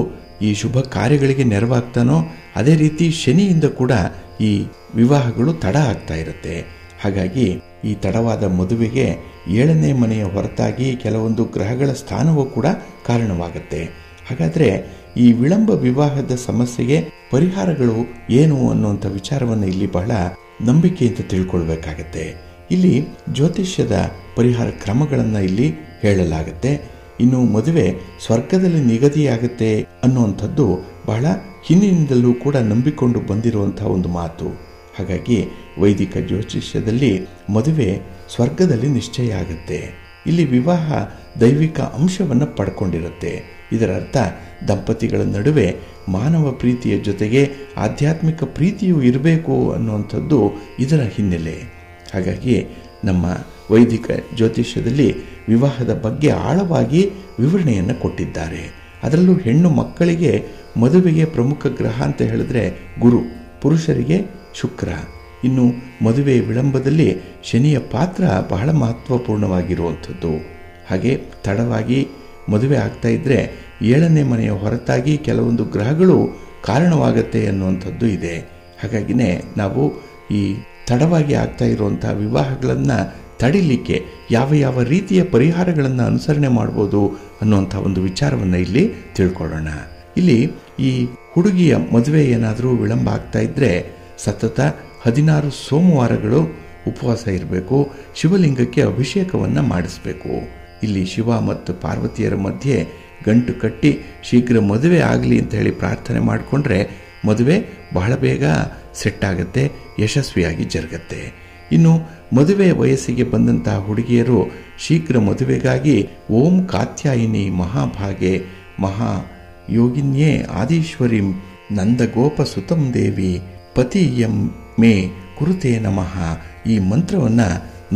ಈ ಶುಭ ಕಾರ್ಯಗಳಿಗೆ ನೆರವಾಗ್ತಾನೋ ಅದೇ ರೀತಿ ಶನಿಯಿಂದ ಕೂಡ ಈ ವಿವಾಹಗಳು ತಡ ಆಗ್ತಾ ಇರುತ್ತೆ. ಹಾಗಾಗಿ ಈ ತಡವಾದ ಮದುವೆಗೆ 7ನೇ ಮನೆಯ ಹೊರತಾಗಿ ಕೆಲವೊಂದು ಗ್ರಹಗಳ ಸ್ಥಾನವೂ ಕೂಡ ಕಾರಣವಾಗುತ್ತೆ. ಹಾಗಾದರೆ ಈ ವಿಳಂಬ ವಿವಾಹದ ಸಮಸ್ಯೆಗೆ ಪರಿಹಾರಗಳು ಏನು ಅನ್ನುವಂಥ ವಿಚಾರವನ್ನು ಇಲ್ಲಿ ಬಹಳ ನಂಬಿಕೆಯಿಂದ ತಿಳ್ಕೊಳ್ಬೇಕಾಗತ್ತೆ. ಇಲ್ಲಿ ಜ್ಯೋತಿಷ್ಯದ ಪರಿಹಾರ ಕ್ರಮಗಳನ್ನು ಇಲ್ಲಿ ಹೇಳಲಾಗುತ್ತೆ. ಇನ್ನು ಮದುವೆ ಸ್ವರ್ಗದಲ್ಲಿ ನಿಗದಿಯಾಗುತ್ತೆ ಅನ್ನುವಂಥದ್ದು ಬಹಳ ಹಿಂದಿನಿಂದಲೂ ಕೂಡ ನಂಬಿಕೊಂಡು ಬಂದಿರುವಂತಹ ಒಂದು ಮಾತು. ಹಾಗಾಗಿ ವೈದಿಕ ಜ್ಯೋತಿಷ್ಯದಲ್ಲಿ ಮದುವೆ ಸ್ವರ್ಗದಲ್ಲಿ ನಿಶ್ಚಯ ಆಗುತ್ತೆ. ಇಲ್ಲಿ ವಿವಾಹ ದೈವಿಕ ಅಂಶವನ್ನು ಪಡ್ಕೊಂಡಿರುತ್ತೆ. ಇದರ ಅರ್ಥ ದಂಪತಿಗಳ ನಡುವೆ ಮಾನವ ಪ್ರೀತಿಯ ಜೊತೆಗೆ ಆಧ್ಯಾತ್ಮಿಕ ಪ್ರೀತಿಯೂ ಇರಬೇಕು ಅನ್ನುವಂಥದ್ದು ಇದರ ಹಿನ್ನೆಲೆ. ಹಾಗಾಗಿ ನಮ್ಮ ವೈದಿಕ ಜ್ಯೋತಿಷ್ಯದಲ್ಲಿ ವಿವಾಹದ ಬಗ್ಗೆ ಆಳವಾಗಿ ವಿವರಣೆಯನ್ನು ಕೊಟ್ಟಿದ್ದಾರೆ. ಅದರಲ್ಲೂ ಹೆಣ್ಣು ಮಕ್ಕಳಿಗೆ ಮದುವೆಗೆ ಪ್ರಮುಖ ಗ್ರಹ ಅಂತ ಹೇಳಿದ್ರೆ ಗುರು, ಪುರುಷರಿಗೆ ಶುಕ್ರ. ಇನ್ನು ಮದುವೆ ವಿಳಂಬದಲ್ಲಿ ಶನಿಯ ಪಾತ್ರ ಬಹಳ ಮಹತ್ವಪೂರ್ಣವಾಗಿರುವಂಥದ್ದು. ಹಾಗೆ ತಡವಾಗಿ ಮದುವೆ ಆಗ್ತಾ ಇದ್ದರೆ 7ನೇ ಮನೆಯ ಹೊರತಾಗಿ ಕೆಲವೊಂದು ಗ್ರಹಗಳು ಕಾರಣವಾಗತ್ತೆ ಅನ್ನುವಂಥದ್ದು ಇದೆ. ಹಾಗಾಗಿನೇ ನಾವು ಈ ತಡವಾಗಿ ಆಗ್ತಾ ಇರುವಂಥ ವಿವಾಹಗಳನ್ನು ತಡಿಲಿಕ್ಕೆ ಯಾವ ಯಾವ ರೀತಿಯ ಪರಿಹಾರಗಳನ್ನು ಅನುಸರಣೆ ಮಾಡ್ಬೋದು ಅನ್ನುವಂಥ ಒಂದು ವಿಚಾರವನ್ನು ಇಲ್ಲಿ ತಿಳ್ಕೊಳ್ಳೋಣ. ಇಲ್ಲಿ ಈ ಹುಡುಗಿಯ ಮದುವೆ ಏನಾದರೂ ವಿಳಂಬ ಆಗ್ತಾ ಇದ್ದರೆ ಸತತ 16 ಸೋಮವಾರಗಳು ಉಪವಾಸ ಇರಬೇಕು. ಶಿವಲಿಂಗಕ್ಕೆ ಅಭಿಷೇಕವನ್ನು ಮಾಡಿಸ್ಬೇಕು. ಇಲ್ಲಿ ಶಿವ ಮತ್ತು ಪಾರ್ವತಿಯರ ಮಧ್ಯೆ ಗಂಟು ಕಟ್ಟಿ ಶೀಘ್ರ ಮದುವೆ ಆಗಲಿ ಅಂತ ಹೇಳಿ ಪ್ರಾರ್ಥನೆ ಮಾಡಿಕೊಂಡ್ರೆ ಮದುವೆ ಬಹಳ ಬೇಗ ಸೆಟ್ ಆಗುತ್ತೆ, ಯಶಸ್ವಿಯಾಗಿ ಜರುಗತ್ತೆ. ಇನ್ನು ಮದುವೆ ವಯಸ್ಸಿಗೆ ಬಂದಂತಹ ಹುಡುಗಿಯರು ಶೀಘ್ರ ಮದುವೆಗಾಗಿ ಓಂ ಕಾತ್ಯಾಯಿನಿ ಮಹಾಭಾಗೆ ಮಹಾ ಯೋಗಿನ್ಯೇ ಆದೀಶ್ವರಿ ನಂದಗೋಪ ಸುತಂ ದೇವಿ ಪತಿಯಂ ಮೇ ಕುರುತೇ ನಮಃ ಈ ಮಂತ್ರವನ್ನು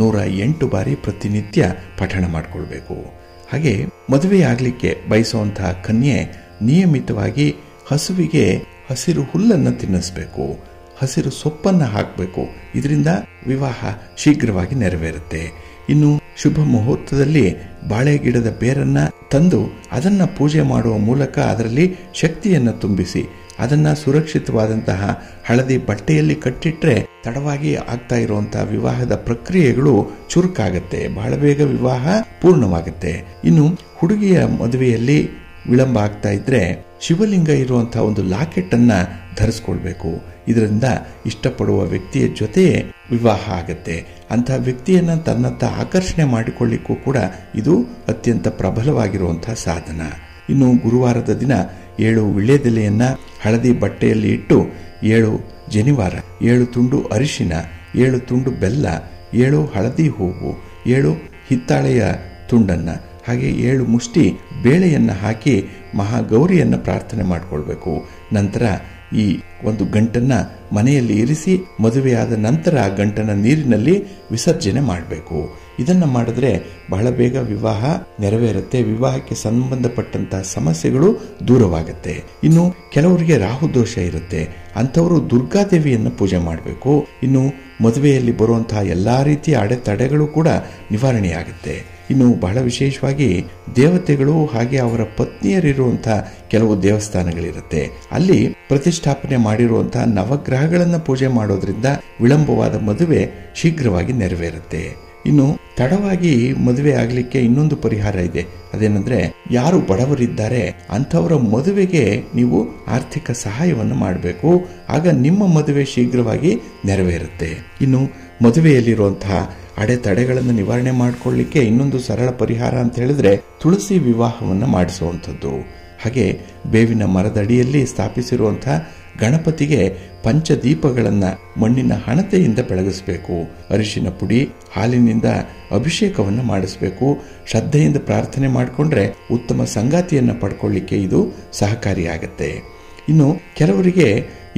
108 ಬಾರಿ ಪ್ರತಿನಿತ್ಯ ಪಠಣ ಮಾಡಿಕೊಳ್ಬೇಕು. ಹಾಗೆ ಮದುವೆಯಾಗಲಿಕ್ಕೆ ಬಯಸುವಂತಹ ಕನ್ಯೆ ನಿಯಮಿತವಾಗಿ ಹಸುವಿಗೆ ಹಸಿರು ಹುಲ್ಲನ್ನು ತಿನ್ನಿಸ್ಬೇಕು, ಹಸಿರು ಸೊಪ್ಪನ್ನು ಹಾಕಬೇಕು. ಇದರಿಂದ ವಿವಾಹ ಶೀಘ್ರವಾಗಿ ನೆರವೇರುತ್ತೆ. ಇನ್ನು ಶುಭ ಮುಹೂರ್ತದಲ್ಲಿ ಬಾಳೆ ಗಿಡದ ಬೇರನ್ನ ತಂದು ಅದನ್ನು ಪೂಜೆ ಮಾಡುವ ಮೂಲಕ ಅದರಲ್ಲಿ ಶಕ್ತಿಯನ್ನು ತುಂಬಿಸಿ ಅದನ್ನು ಸುರಕ್ಷಿತವಾದಂತಹ ಹಳದಿ ಬಟ್ಟೆಯಲ್ಲಿ ಕಟ್ಟಿಟ್ರೆ ತಡವಾಗಿ ಆಗ್ತಾ ಇರುವಂತಹ ವಿವಾಹದ ಪ್ರಕ್ರಿಯೆಗಳು ಚುರುಕಾಗತ್ತೆ, ಬಹಳ ಬೇಗ ವಿವಾಹ ಪೂರ್ಣವಾಗುತ್ತೆ. ಇನ್ನು ಹುಡುಗಿಯ ಮದುವೆಯಲ್ಲಿ ವಿಳಂಬ ಆಗ್ತಾ ಇದ್ರೆ ಶಿವಲಿಂಗ ಇರುವಂತಹ ಒಂದು ಲಾಕೆಟ್ ಅನ್ನ ಧರಿಸ್ಕೊಳ್ಬೇಕು. ಇದರಿಂದ ಇಷ್ಟಪಡುವ ವ್ಯಕ್ತಿಯ ಜೊತೆ ವಿವಾಹ ಆಗತ್ತೆ. ಅಂತಹ ವ್ಯಕ್ತಿಯನ್ನ ತನ್ನತ್ತ ಆಕರ್ಷಣೆ ಮಾಡಿಕೊಳ್ಳಿಕ್ಕೂ ಕೂಡ ಇದು ಅತ್ಯಂತ ಪ್ರಬಲವಾಗಿರುವಂತಹ ಸಾಧನ. ಇನ್ನು ಗುರುವಾರದ ದಿನ 7 ವಿಳ್ಯದೆಲೆಯನ್ನ ಹಳದಿ ಬಟ್ಟೆಯಲ್ಲಿ ಇಟ್ಟು 7 ಜನಿವಾರ, 7 ತುಂಡು ಅರಿಶಿನ, 7 ತುಂಡು ಬೆಲ್ಲ, 7 ಹಳದಿ ಹೂವು, 7 ಹಿತ್ತಾಳೆಯ ತುಂಡನ್ನ, ಹಾಗೆ 7 ಮುಷ್ಟಿ ಬೇಳೆಯನ್ನು ಹಾಕಿ ಮಹಾಗೌರಿಯನ್ನು ಪ್ರಾರ್ಥನೆ ಮಾಡಿಕೊಳ್ಬೇಕು. ನಂತರ ಈ ಒಂದು ಗಂಟನ್ನ ಮನೆಯಲ್ಲಿ ಇರಿಸಿ ಮದುವೆಯಾದ ನಂತರ ಆ ಗಂಟನ್ನ ನೀರಿನಲ್ಲಿ ವಿಸರ್ಜನೆ ಮಾಡಬೇಕು. ಇದನ್ನ ಮಾಡಿದ್ರೆ ಬಹಳ ಬೇಗ ವಿವಾಹ ನೆರವೇರುತ್ತೆ. ವಿವಾಹಕ್ಕೆ ಸಂಬಂಧಪಟ್ಟಂತಹ ಸಮಸ್ಯೆಗಳು ದೂರವಾಗುತ್ತೆ. ಇನ್ನು ಕೆಲವರಿಗೆ ರಾಹುದೋಷ ಇರುತ್ತೆ, ಅಂಥವರು ದುರ್ಗಾದೇವಿಯನ್ನು ಪೂಜೆ ಮಾಡಬೇಕು. ಇನ್ನು ಮದುವೆಯಲ್ಲಿ ಬರುವಂತಹ ಎಲ್ಲಾ ರೀತಿಯ ಅಡೆತಡೆಗಳು ಕೂಡ ನಿವಾರಣೆಯಾಗುತ್ತೆ. ಇನ್ನು ಬಹಳ ವಿಶೇಷವಾಗಿ ದೇವತೆಗಳು ಹಾಗೆ ಅವರ ಪತ್ನಿಯರಿರುವಂತಹ ಕೆಲವು ದೇವಸ್ಥಾನಗಳಿರುತ್ತೆ. ಅಲ್ಲಿ ಪ್ರತಿಷ್ಠಾಪನೆ ಮಾಡಿರುವಂತಹ ನವಗ್ರಹಗಳನ್ನು ಪೂಜೆ ಮಾಡೋದ್ರಿಂದ ವಿಳಂಬವಾದ ಮದುವೆ ಶೀಘ್ರವಾಗಿ ನೆರವೇರುತ್ತೆ. ಇನ್ನು ತಡವಾಗಿ ಮದುವೆ ಆಗಲಿಕ್ಕೆ ಇನ್ನೊಂದು ಪರಿಹಾರ ಇದೆ. ಅದೇನಂದ್ರೆ, ಯಾರು ಬಡವರಿದ್ದಾರೆ ಅಂಥವರ ಮದುವೆಗೆ ನೀವು ಆರ್ಥಿಕ ಸಹಾಯವನ್ನು ಮಾಡಬೇಕು. ಆಗ ನಿಮ್ಮ ಮದುವೆ ಶೀಘ್ರವಾಗಿ ನೆರವೇರುತ್ತೆ. ಇನ್ನು ಮದುವೆಯಲ್ಲಿರುವಂತಹ ಅಡೆತಡೆಗಳನ್ನು ನಿವಾರಣೆ ಮಾಡಿಕೊಳ್ಳಿಕ್ಕೆ ಇನ್ನೊಂದು ಸರಳ ಪರಿಹಾರ ಅಂತ ಹೇಳಿದ್ರೆ ತುಳಸಿ ವಿವಾಹವನ್ನು ಮಾಡಿಸುವಂಥದ್ದು. ಹಾಗೆ ಬೇವಿನ ಮರದಡಿಯಲ್ಲಿ ಸ್ಥಾಪಿಸಿರುವಂತಹ ಗಣಪತಿಗೆ ಪಂಚದೀಪಗಳನ್ನು ಮಣ್ಣಿನ ಹಣತೆಯಿಂದ ಬೆಳಗಿಸಬೇಕು. ಅರಿಶಿನ ಪುಡಿ, ಹಾಲಿನಿಂದ ಅಭಿಷೇಕವನ್ನು ಮಾಡಿಸಬೇಕು. ಶ್ರದ್ಧೆಯಿಂದ ಪ್ರಾರ್ಥನೆ ಮಾಡಿಕೊಂಡ್ರೆ ಉತ್ತಮ ಸಂಗಾತಿಯನ್ನು ಪಡ್ಕೊಳ್ಳಿಕ್ಕೆ ಇದು ಸಹಕಾರಿಯಾಗತ್ತೆ. ಇನ್ನು ಕೆಲವರಿಗೆ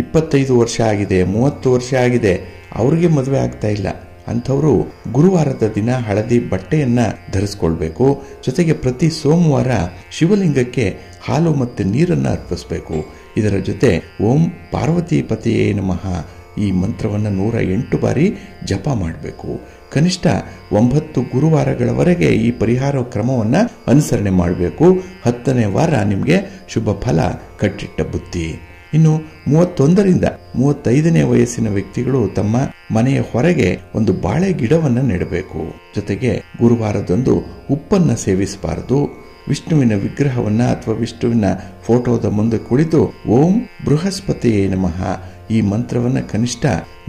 25 ವರ್ಷ ಆಗಿದೆ, 30 ವರ್ಷ ಆಗಿದೆ, ಅವರಿಗೆ ಮದುವೆ ಆಗ್ತಾ ಇಲ್ಲ. ಅಂಥವರು ಗುರುವಾರದ ದಿನ ಹಳದಿ ಬಟ್ಟೆಯನ್ನ ಧರಿಸ್ಕೊಳ್ಬೇಕು. ಜೊತೆಗೆ ಪ್ರತಿ ಸೋಮವಾರ ಶಿವಲಿಂಗಕ್ಕೆ ಹಾಲು ಮತ್ತು ನೀರನ್ನು ಅರ್ಪಿಸಬೇಕು. ಇದರ ಜೊತೆ ಓಂ ಪಾರ್ವತಿ ಪತಿಯೇ ನಮಃ ಈ ಮಂತ್ರವನ್ನು 108 ಬಾರಿ ಜಪ ಮಾಡಬೇಕು. ಕನಿಷ್ಠ 9 ಗುರುವಾರಗಳವರೆಗೆ ಈ ಪರಿಹಾರ ಕ್ರಮವನ್ನು ಅನುಸರಣೆ ಮಾಡಬೇಕು. 10ನೇ ವಾರ ನಿಮಗೆ ಶುಭ ಫಲ, ಕಟ್ಟಿಟ್ಟ ಬುದ್ಧಿ. ಇನ್ನು 31ರಿಂದ 35ನೇ ವಯಸ್ಸಿನ ವ್ಯಕ್ತಿಗಳು ತಮ್ಮ ಮನೆಯ ಹೊರಗೆ ಒಂದು ಬಾಳೆ ಗಿಡವನ್ನು ನೆಡಬೇಕು. ಜೊತೆಗೆ ಗುರುವಾರದಂದು ಉಪ್ಪನ್ನು ಸೇವಿಸಬಾರದು. ವಿಷ್ಣುವಿನ ವಿಗ್ರಹವನ್ನ ಅಥವಾ ವಿಷ್ಣುವಿನ ಫೋಟೋದ ಮುಂದೆ ಕುಳಿತು ಓಂ ಬೃಹಸ್ಪತಿಯೇ ನಮಃ ಈ ಮಂತ್ರವನ್ನ ಕನಿಷ್ಠ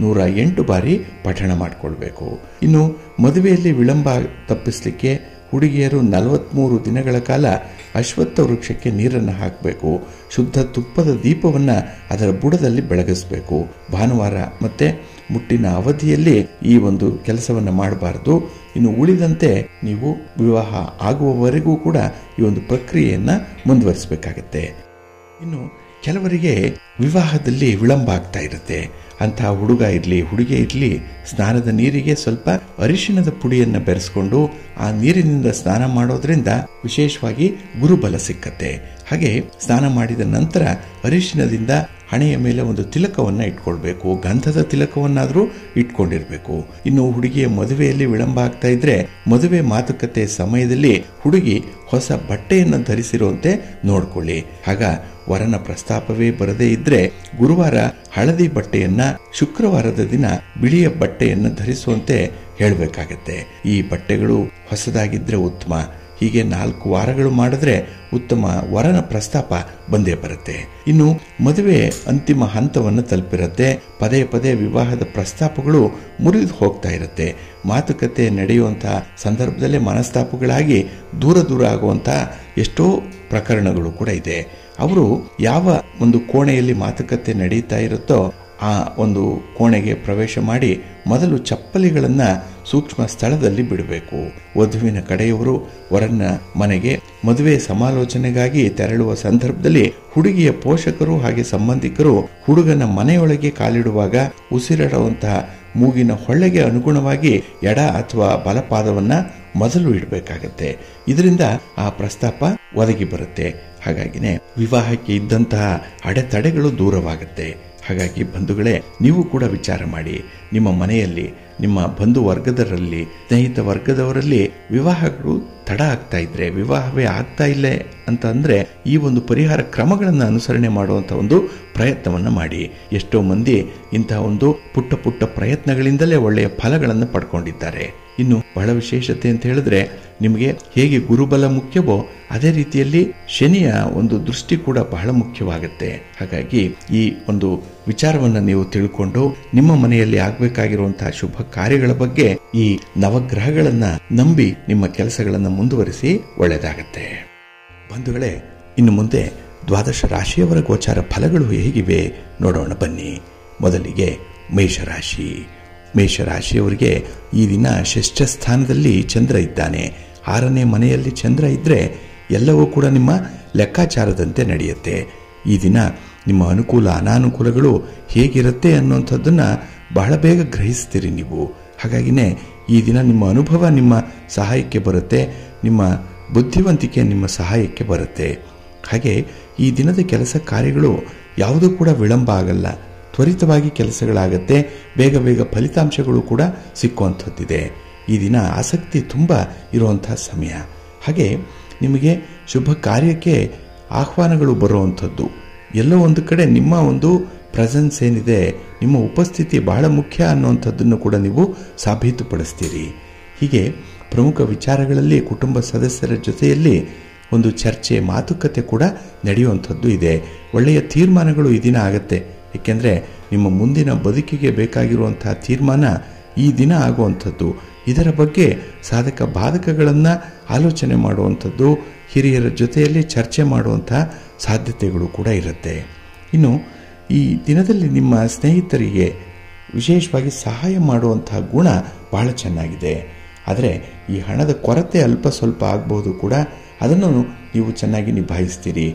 108 ಬಾರಿ ಪಠಣ ಮಾಡಿಕೊಳ್ಬೇಕು. ಇನ್ನು ಮದುವೆಯಲ್ಲಿ ವಿಳಂಬ ತಪ್ಪಿಸಲಿಕ್ಕೆ ಹುಡುಗಿಯರು 43 ದಿನಗಳ ಕಾಲ ಅಶ್ವತ್ಥ ವೃಕ್ಷಕ್ಕೆ ನೀರನ್ನು ಹಾಕಬೇಕು. ಶುದ್ಧ ತುಪ್ಪದ ದೀಪವನ್ನು ಅದರ ಬುಡದಲ್ಲಿ ಬೆಳಗಿಸಬೇಕು. ಭಾನುವಾರ ಮತ್ತೆ ಮುಟ್ಟಿನ ಅವಧಿಯಲ್ಲಿ ಈ ಒಂದು ಕೆಲಸವನ್ನು ಮಾಡಬಾರದು. ಇನ್ನು ಉಳಿದಂತೆ ನೀವು ವಿವಾಹ ಆಗುವವರೆಗೂ ಕೂಡ ಈ ಒಂದು ಪ್ರಕ್ರಿಯೆಯನ್ನು ಮುಂದುವರಿಸಬೇಕಾಗತ್ತೆ. ಇನ್ನು ಕೆಲವರಿಗೆ ವಿವಾಹದಲ್ಲಿ ವಿಳಂಬ ಆಗ್ತಾ ಇರುತ್ತೆ. ಅಂತಹ ಹುಡುಗ ಇರಲಿ ಹುಡುಗಿ ಇರಲಿ ಸ್ನಾನದ ನೀರಿಗೆ ಸ್ವಲ್ಪ ಅರಿಶಿಣದ ಪುಡಿಯನ್ನು ಬೆರೆಸ್ಕೊಂಡು ಆ ನೀರಿನಿಂದ ಸ್ನಾನ ಮಾಡೋದ್ರಿಂದ ವಿಶೇಷವಾಗಿ ಗುರುಬಲ ಸಿಕ್ಕತ್ತೆ. ಹಾಗೆ ಸ್ನಾನ ಮಾಡಿದ ನಂತರ ಅರಿಶಿಣದಿಂದ ಹಣೆಯ ಮೇಲೆ ಒಂದು ತಿಲಕವನ್ನು ಇಟ್ಕೊಳ್ಬೇಕು. ಗಂಧದ ತಿಲಕವನ್ನಾದರೂ ಇಟ್ಕೊಂಡಿರ್ಬೇಕು. ಇನ್ನು ಹುಡುಗಿಯ ಮದುವೆಯಲ್ಲಿ ವಿಳಂಬ ಆಗ್ತಾ ಇದ್ರೆ ಮದುವೆ ಮಾತುಕತೆ ಸಮಯದಲ್ಲಿ ಹುಡುಗಿ ಹೊಸ ಬಟ್ಟೆಯನ್ನು ಧರಿಸಿರುವಂತೆ ನೋಡ್ಕೊಳ್ಳಿ. ಆಗ ವರನ ಪ್ರಸ್ತಾಪವೇ ಬರದೇ ಇದ್ರೆ ಗುರುವಾರ ಹಳದಿ ಬಟ್ಟೆಯನ್ನ, ಶುಕ್ರವಾರದ ದಿನ ಬಿಳಿಯ ಬಟ್ಟೆಯನ್ನು ಧರಿಸುವಂತೆ ಹೇಳಬೇಕಾಗತ್ತೆ. ಈ ಬಟ್ಟೆಗಳು ಹೊಸದಾಗಿದ್ರೆ ಉತ್ತಮ. ಹೀಗೆ 4 ವಾರಗಳು ಮಾಡಿದ್ರೆ ಉತ್ತಮ ವರನ ಪ್ರಸ್ತಾಪ ಬಂದೇ ಬರುತ್ತೆ. ಇನ್ನು ಮದುವೆ ಅಂತಿಮ ಹಂತವನ್ನು ತಲುಪಿರುತ್ತೆ. ಪದೇ ಪದೇ ವಿವಾಹದ ಪ್ರಸ್ತಾಪಗಳು ಮುರಿದು ಹೋಗ್ತಾ ಇರುತ್ತೆ. ಮಾತುಕತೆ ನಡೆಯುವಂತಹ ಸಂದರ್ಭದಲ್ಲೇ ಮನಸ್ತಾಪಗಳಾಗಿ ದೂರ ಆಗುವಂತಹ ಎಷ್ಟೋ ಪ್ರಕರಣಗಳು ಕೂಡ ಇದೆ. ಅವರು ಯಾವ ಒಂದು ಕೋಣೆಯಲ್ಲಿ ಮಾತುಕತೆ ನಡೀತಾ ಇರುತ್ತೋ ಆ ಒಂದು ಕೋಣೆಗೆ ಪ್ರವೇಶ ಮಾಡಿ ಮೊದಲು ಚಪ್ಪಲಿಗಳನ್ನ ಸೂಕ್ಷ್ಮ ಸ್ಥಳದಲ್ಲಿ ಬಿಡಬೇಕು. ವಧುವಿನ ಕಡೆಯವರು ವರನ ಮನೆಗೆ ಮದುವೆ ಸಮಾಲೋಚನೆಗಾಗಿ ತೆರಳುವ ಸಂದರ್ಭದಲ್ಲಿ ಹುಡುಗಿಯ ಪೋಷಕರು ಹಾಗೆ ಸಂಬಂಧಿಕರು ಹುಡುಗನ ಮನೆಯೊಳಗೆ ಕಾಲಿಡುವಾಗ ಉಸಿರಾಡುವಂತಹ ಮೂಗಿನ ಹೊಳ್ಳೆಗೆ ಅನುಗುಣವಾಗಿ ಎಡ ಅಥವಾ ಬಲಪಾದವನ್ನ ಮೊದಲು ಇಡಬೇಕಾಗತ್ತೆ. ಇದರಿಂದ ಆ ಪ್ರಸ್ತಾಪ ಒದಗಿ ಬರುತ್ತೆ. ಹಾಗಾಗಿನೇ ವಿವಾಹಕ್ಕೆ ಇದ್ದಂತಹ ಅಡೆತಡೆಗಳು ದೂರವಾಗುತ್ತೆ. ಹಾಗಾಗಿ ಬಂಧುಗಳೇ, ನೀವು ಕೂಡ ವಿಚಾರ ಮಾಡಿ. ನಿಮ್ಮ ಮನೆಯಲ್ಲಿ, ನಿಮ್ಮ ಬಂಧು ವರ್ಗದರಲ್ಲಿ, ಸ್ನೇಹಿತ ವರ್ಗದವರಲ್ಲಿ ವಿವಾಹಗಳು ತಡ ಆಗ್ತಾ ಇದ್ರೆ, ವಿವಾಹವೇ ಆಗ್ತಾ ಇಲ್ಲ ಅಂತ ಅಂದ್ರೆ ಈ ಒಂದು ಪರಿಹಾರ ಕ್ರಮಗಳನ್ನು ಅನುಸರಣೆ ಮಾಡುವಂತ ಒಂದು ಪ್ರಯತ್ನವನ್ನ ಮಾಡಿ. ಎಷ್ಟೋ ಮಂದಿ ಇಂತಹ ಒಂದು ಪುಟ್ಟ ಪ್ರಯತ್ನಗಳಿಂದಲೇ ಒಳ್ಳೆಯ ಫಲಗಳನ್ನು ಪಡ್ಕೊಂಡಿದ್ದಾರೆ. ಇನ್ನು ಬಹಳ ವಿಶೇಷತೆ ಅಂತ ಹೇಳಿದ್ರೆ, ನಿಮಗೆ ಹೇಗೆ ಗುರುಬಲ ಮುಖ್ಯವೋ ಅದೇ ರೀತಿಯಲ್ಲಿ ಶನಿಯ ಒಂದು ದೃಷ್ಟಿ ಕೂಡ ಬಹಳ ಮುಖ್ಯವಾಗುತ್ತೆ. ಹಾಗಾಗಿ ಈ ಒಂದು ವಿಚಾರವನ್ನ ನೀವು ತಿಳ್ಕೊಂಡು ನಿಮ್ಮ ಮನೆಯಲ್ಲಿ ಆಗ್ಬೇಕಾಗಿರುವಂತಹ ಶುಭ ಕಾರ್ಯಗಳ ಬಗ್ಗೆ ಈ ನವಗ್ರಹಗಳನ್ನ ನಂಬಿ ನಿಮ್ಮ ಕೆಲಸಗಳನ್ನ ಮುಂದುವರಿಸಿ ಒಳ್ಳೆಯದಾಗತ್ತೆ. ಬಂಧುಗಳೇ, ಇನ್ನು ಮುಂದೆ 12 ರಾಶಿಯವರ ಗೋಚಾರ ಫಲಗಳು ಹೇಗಿವೆ ನೋಡೋಣ ಬನ್ನಿ. ಮೊದಲಿಗೆ ಮೇಷರಾಶಿ. ಮೇಷರಾಶಿಯವರಿಗೆ ಈ ದಿನ ಷಷ್ಠ ಸ್ಥಾನದಲ್ಲಿ ಚಂದ್ರ ಇದ್ದಾನೆ. 6ನೇ ಮನೆಯಲ್ಲಿ ಚಂದ್ರ ಇದ್ರೆ ಎಲ್ಲವೂ ಕೂಡ ನಿಮ್ಮ ಲೆಕ್ಕಾಚಾರದಂತೆ ನಡೆಯುತ್ತೆ. ಈ ದಿನ ನಿಮ್ಮ ಅನುಕೂಲ ಅನಾನುಕೂಲಗಳು ಹೇಗಿರುತ್ತೆ ಅನ್ನುವಂಥದ್ದನ್ನ ಬಹಳ ಬೇಗ ಗ್ರಹಿಸ್ತೀರಿ ನೀವು. ಹಾಗಾಗಿನೇ ಈ ದಿನ ನಿಮ್ಮ ಅನುಭವ ನಿಮ್ಮ ಸಹಾಯಕ್ಕೆ ಬರುತ್ತೆ, ನಿಮ್ಮ ಬುದ್ಧಿವಂತಿಕೆ ನಿಮ್ಮ ಸಹಾಯಕ್ಕೆ ಬರುತ್ತೆ. ಹಾಗೆ ಈ ದಿನದ ಕೆಲಸ ಕಾರ್ಯಗಳು ಯಾವುದೂ ಕೂಡ ವಿಳಂಬ ಆಗಲ್ಲ. ತ್ವರಿತವಾಗಿ ಕೆಲಸಗಳಾಗತ್ತೆ. ಬೇಗ ಫಲಿತಾಂಶಗಳು ಕೂಡ ಸಿಕ್ಕುವಂಥದ್ದಿದೆ. ಈ ದಿನ ಆಸಕ್ತಿ ತುಂಬ ಇರುವಂತಹ ಸಮಯ. ಹಾಗೆ ನಿಮಗೆ ಶುಭ ಕಾರ್ಯಕ್ಕೆ ಆಹ್ವಾನಗಳು ಬರುವಂಥದ್ದು. ಎಲ್ಲೋ ಒಂದು ಕಡೆ ನಿಮ್ಮ ಒಂದು ಪ್ರೆಸೆನ್ಸ್ ಏನಿದೆ, ನಿಮ್ಮ ಉಪಸ್ಥಿತಿ ಬಹಳ ಮುಖ್ಯ ಅನ್ನುವಂಥದ್ದನ್ನು ಕೂಡ ನೀವು ಸಾಬೀತುಪಡಿಸ್ತೀರಿ. ಹೀಗೆ ಪ್ರಮುಖ ವಿಚಾರಗಳಲ್ಲಿ ಕುಟುಂಬ ಸದಸ್ಯರ ಜೊತೆಯಲ್ಲಿ ಒಂದು ಚರ್ಚೆ, ಮಾತುಕತೆ ಕೂಡ ನಡೆಯುವಂಥದ್ದು ಇದೆ. ಒಳ್ಳೆಯ ತೀರ್ಮಾನಗಳು ಈ ದಿನ ಆಗತ್ತೆ. ಏಕೆಂದರೆ ನಿಮ್ಮ ಮುಂದಿನ ಬದುಕಿಗೆ ಬೇಕಾಗಿರುವಂತಹ ತೀರ್ಮಾನ ಈ ದಿನ ಆಗುವಂಥದ್ದು. ಇದರ ಬಗ್ಗೆ ಸಾಧಕ ಬಾಧಕಗಳನ್ನು ಆಲೋಚನೆ ಮಾಡುವಂಥದ್ದು, ಹಿರಿಯರ ಜೊತೆಯಲ್ಲಿ ಚರ್ಚೆ ಮಾಡುವಂತಹ ಸಾಧ್ಯತೆಗಳು ಕೂಡ ಇರುತ್ತೆ. ಇನ್ನು ಈ ದಿನದಲ್ಲಿ ನಿಮ್ಮ ಸ್ನೇಹಿತರಿಗೆ ವಿಶೇಷವಾಗಿ ಸಹಾಯ ಮಾಡುವಂತಹ ಗುಣ ಬಹಳ ಚೆನ್ನಾಗಿದೆ. ಆದರೆ ಈ ಹಣದ ಕೊರತೆ ಅಲ್ಪ ಸ್ವಲ್ಪ ಆಗಬಹುದು ಕೂಡ, ಅದನ್ನು ನೀವು ಚೆನ್ನಾಗಿ ನಿಭಾಯಿಸ್ತೀರಿ.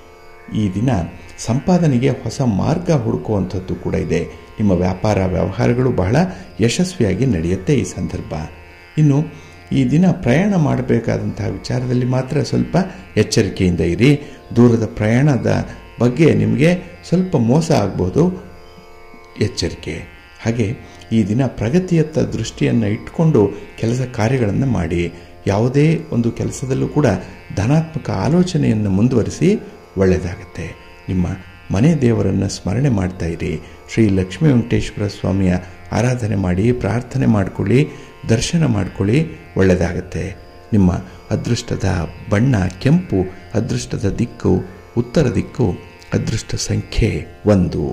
ಈ ದಿನ ಸಂಪಾದನೆಗೆ ಹೊಸ ಮಾರ್ಗ ಹುಡುಕುವಂಥದ್ದು ಕೂಡ ಇದೆ. ನಿಮ್ಮ ವ್ಯಾಪಾರ ವ್ಯವಹಾರಗಳು ಬಹಳ ಯಶಸ್ವಿಯಾಗಿ ನಡೆಯುತ್ತೆ ಈ ಸಂದರ್ಭ. ಇನ್ನು ಈ ದಿನ ಪ್ರಯಾಣ ಮಾಡಬೇಕಾದಂತಹ ವಿಚಾರದಲ್ಲಿ ಮಾತ್ರ ಸ್ವಲ್ಪ ಎಚ್ಚರಿಕೆಯಿಂದ ಇರಿ. ದೂರದ ಪ್ರಯಾಣದ ಬಗ್ಗೆ ನಿಮಗೆ ಸ್ವಲ್ಪ ಮೋಸ ಆಗ್ಬೋದು. ಎಚ್ಚರಿಕೆ. ಹಾಗೆ ಈ ದಿನ ಪ್ರಗತಿಯತ್ತ ದೃಷ್ಟಿಯನ್ನು ಇಟ್ಟುಕೊಂಡು ಕೆಲಸ ಕಾರ್ಯಗಳನ್ನು ಮಾಡಿ. ಯಾವುದೇ ಒಂದು ಕೆಲಸದಲ್ಲೂ ಕೂಡ ಧನಾತ್ಮಕ ಆಲೋಚನೆಯನ್ನು ಮುಂದುವರಿಸಿ, ಒಳ್ಳೆಯದಾಗತ್ತೆ. ನಿಮ್ಮ ಮನೆ ದೇವರನ್ನು ಸ್ಮರಣೆ ಮಾಡ್ತಾ ಇರಿ. ಶ್ರೀ ಲಕ್ಷ್ಮೀ ವೆಂಕಟೇಶ್ವರ ಸ್ವಾಮಿಯ ಆರಾಧನೆ ಮಾಡಿ, ಪ್ರಾರ್ಥನೆ ಮಾಡಿಕೊಳ್ಳಿ, ದರ್ಶನ ಮಾಡಿಕೊಳ್ಳಿ, ಒಳ್ಳೆಯದಾಗತ್ತೆ. ನಿಮ್ಮ ಅದೃಷ್ಟದ ಬಣ್ಣ ಕೆಂಪು, ಅದೃಷ್ಟದ ದಿಕ್ಕು ಉತ್ತರ ದಿಕ್ಕು, ಅದೃಷ್ಟ ಸಂಖ್ಯೆ 1.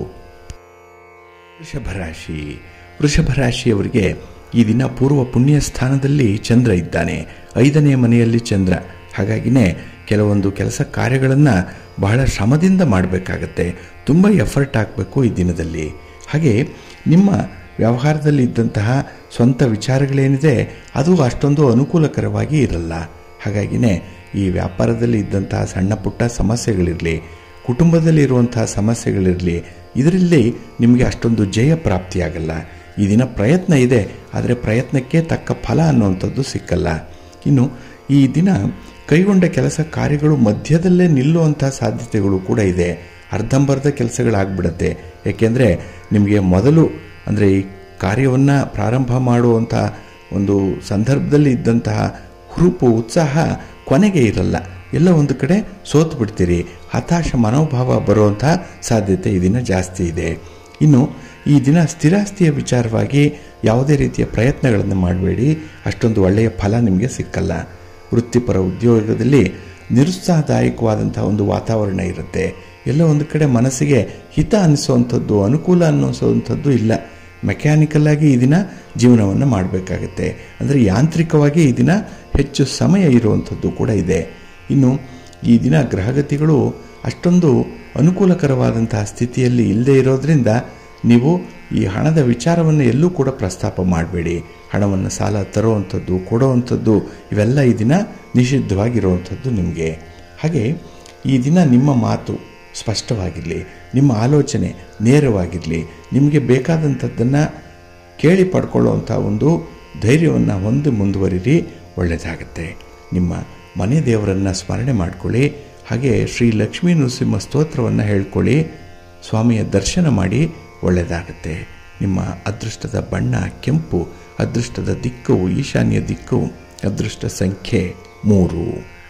ವೃಷಭರಾಶಿ. ವೃಷಭರಾಶಿಯವರಿಗೆ ಈ ದಿನ ಪೂರ್ವ ಪುಣ್ಯ ಸ್ಥಾನದಲ್ಲಿ ಚಂದ್ರ ಇದ್ದಾನೆ, 5ನೇ ಮನೆಯಲ್ಲಿ ಚಂದ್ರ. ಹಾಗಾಗಿನೇ ಕೆಲವೊಂದು ಕೆಲಸ ಕಾರ್ಯಗಳನ್ನು ಬಹಳ ಶ್ರಮದಿಂದ ಮಾಡಬೇಕಾಗತ್ತೆ, ತುಂಬ ಎಫರ್ಟ್ ಹಾಕಬೇಕು ಈ ದಿನದಲ್ಲಿ. ಹಾಗೆ ನಿಮ್ಮ ವ್ಯವಹಾರದಲ್ಲಿ ಇದ್ದಂತಹ ಸ್ವಂತ ವಿಚಾರಗಳೇನಿದೆ ಅದು ಅಷ್ಟೊಂದು ಅನುಕೂಲಕರವಾಗಿ ಇರಲ್ಲ. ಹಾಗಾಗಿನೇ ಈ ವ್ಯಾಪಾರದಲ್ಲಿ ಇದ್ದಂತಹ ಸಣ್ಣ ಪುಟ್ಟ ಸಮಸ್ಯೆಗಳಿರಲಿ, ಕುಟುಂಬದಲ್ಲಿ ಇರುವಂತಹ ಸಮಸ್ಯೆಗಳಿರಲಿ, ಇದರಲ್ಲಿ ನಿಮಗೆ ಅಷ್ಟೊಂದು ಜಯ ಪ್ರಾಪ್ತಿಯಾಗಲ್ಲ. ಈ ದಿನ ಪ್ರಯತ್ನ ಇದೆ, ಆದರೆ ಪ್ರಯತ್ನಕ್ಕೆ ತಕ್ಕ ಫಲ ಅನ್ನುವಂಥದ್ದು ಸಿಕ್ಕಲ್ಲ. ಇನ್ನು ಈ ದಿನ ಕೈಗೊಂಡ ಕೆಲಸ ಕಾರ್ಯಗಳು ಮಧ್ಯದಲ್ಲೇ ನಿಲ್ಲುವಂಥ ಸಾಧ್ಯತೆಗಳು ಕೂಡ ಇದೆ. ಅರ್ಧಂಬರ್ಧ ಕೆಲಸಗಳಾಗ್ಬಿಡುತ್ತೆ. ಏಕೆಂದರೆ ನಿಮಗೆ ಮೊದಲು ಅಂದರೆ ಈ ಕಾರ್ಯವನ್ನು ಪ್ರಾರಂಭ ಮಾಡುವಂಥ ಒಂದು ಸಂದರ್ಭದಲ್ಲಿ ಇದ್ದಂತಹ ಹುರುಪು ಉತ್ಸಾಹ ಕೊನೆಗೆ ಇರಲ್ಲ. ಎಲ್ಲ ಒಂದು ಕಡೆ ಸೋತು ಬಿಡ್ತೀರಿ. ಹತಾಶ ಮನೋಭಾವ ಬರುವಂಥ ಸಾಧ್ಯತೆ ಈ ದಿನ ಜಾಸ್ತಿ ಇದೆ. ಇನ್ನು ಈ ದಿನ ಸ್ಥಿರಾಸ್ತಿಯ ವಿಚಾರವಾಗಿ ಯಾವುದೇ ರೀತಿಯ ಪ್ರಯತ್ನಗಳನ್ನು ಮಾಡಬೇಡಿ, ಅಷ್ಟೊಂದು ಒಳ್ಳೆಯ ಫಲ ನಿಮಗೆ ಸಿಕ್ಕಲ್ಲ. ವೃತ್ತಿಪರ ಉದ್ಯೋಗದಲ್ಲಿ ನಿರುತ್ಸಾಹದಾಯಕವಾದಂಥ ಒಂದು ವಾತಾವರಣ ಇರುತ್ತೆ. ಎಲ್ಲ ಒಂದು ಕಡೆ ಮನಸ್ಸಿಗೆ ಹಿತ ಅನ್ನಿಸುವಂಥದ್ದು, ಅನುಕೂಲ ಅನ್ನಿಸುವಂಥದ್ದು ಇಲ್ಲ. ಮೆಕ್ಯಾನಿಕಲ್ ಆಗಿ ಈ ದಿನ ಜೀವನವನ್ನು ಮಾಡಬೇಕಾಗತ್ತೆ. ಅಂದರೆ ಯಾಂತ್ರಿಕವಾಗಿ ಈ ದಿನ ಹೆಚ್ಚು ಸಮಯ ಇರುವಂಥದ್ದು ಕೂಡ ಇದೆ. ಇನ್ನು ಈ ದಿನ ಗ್ರಹಗತಿಗಳು ಅಷ್ಟೊಂದು ಅನುಕೂಲಕರವಾದಂತಹ ಸ್ಥಿತಿಯಲ್ಲಿ ಇಲ್ಲದೆ ಇರೋದ್ರಿಂದ ನೀವು ಈ ಹಣದ ವಿಚಾರವನ್ನು ಎಲ್ಲೂ ಕೂಡ ಪ್ರಸ್ತಾಪ ಮಾಡಬೇಡಿ. ಹಣವನ್ನು ಸಾಲ ತರುವಂಥದ್ದು, ಕೊಡುವಂಥದ್ದು ಇವೆಲ್ಲ ಈ ದಿನ ನಿಷಿದ್ಧವಾಗಿರುವಂಥದ್ದು ನಿಮಗೆ. ಹಾಗೆ ಈ ದಿನ ನಿಮ್ಮ ಮಾತು ಸ್ಪಷ್ಟವಾಗಿರಲಿ, ನಿಮ್ಮ ಆಲೋಚನೆ ನೇರವಾಗಿರಲಿ, ನಿಮಗೆ ಬೇಕಾದಂಥದ್ದನ್ನು ಕೇಳಿ ಪಡ್ಕೊಳ್ಳುವಂಥ ಒಂದು ಧೈರ್ಯವನ್ನು ಹೊಂದಿ ಮುಂದುವರಿರಿ, ಒಳ್ಳೆಯದಾಗತ್ತೆ. ನಿಮ್ಮ ಮನೆ ದೇವರನ್ನು ಸ್ಮರಣೆ ಮಾಡಿಕೊಳ್ಳಿ. ಹಾಗೆ ಶ್ರೀ ಲಕ್ಷ್ಮೀ ನರಸಿಂಹ ಸ್ತೋತ್ರವನ್ನು ಹೇಳ್ಕೊಳ್ಳಿ, ಸ್ವಾಮಿಯ ದರ್ಶನ ಮಾಡಿ, ಒಳ್ಳೆಯದಾಗತ್ತೆ. ನಿಮ್ಮ ಅದೃಷ್ಟದ ಬಣ್ಣ ಕೆಂಪು, ಅದೃಷ್ಟದ ದಿಕ್ಕು ಈಶಾನ್ಯ ದಿಕ್ಕು, ಅದೃಷ್ಟ ಸಂಖ್ಯೆ 3.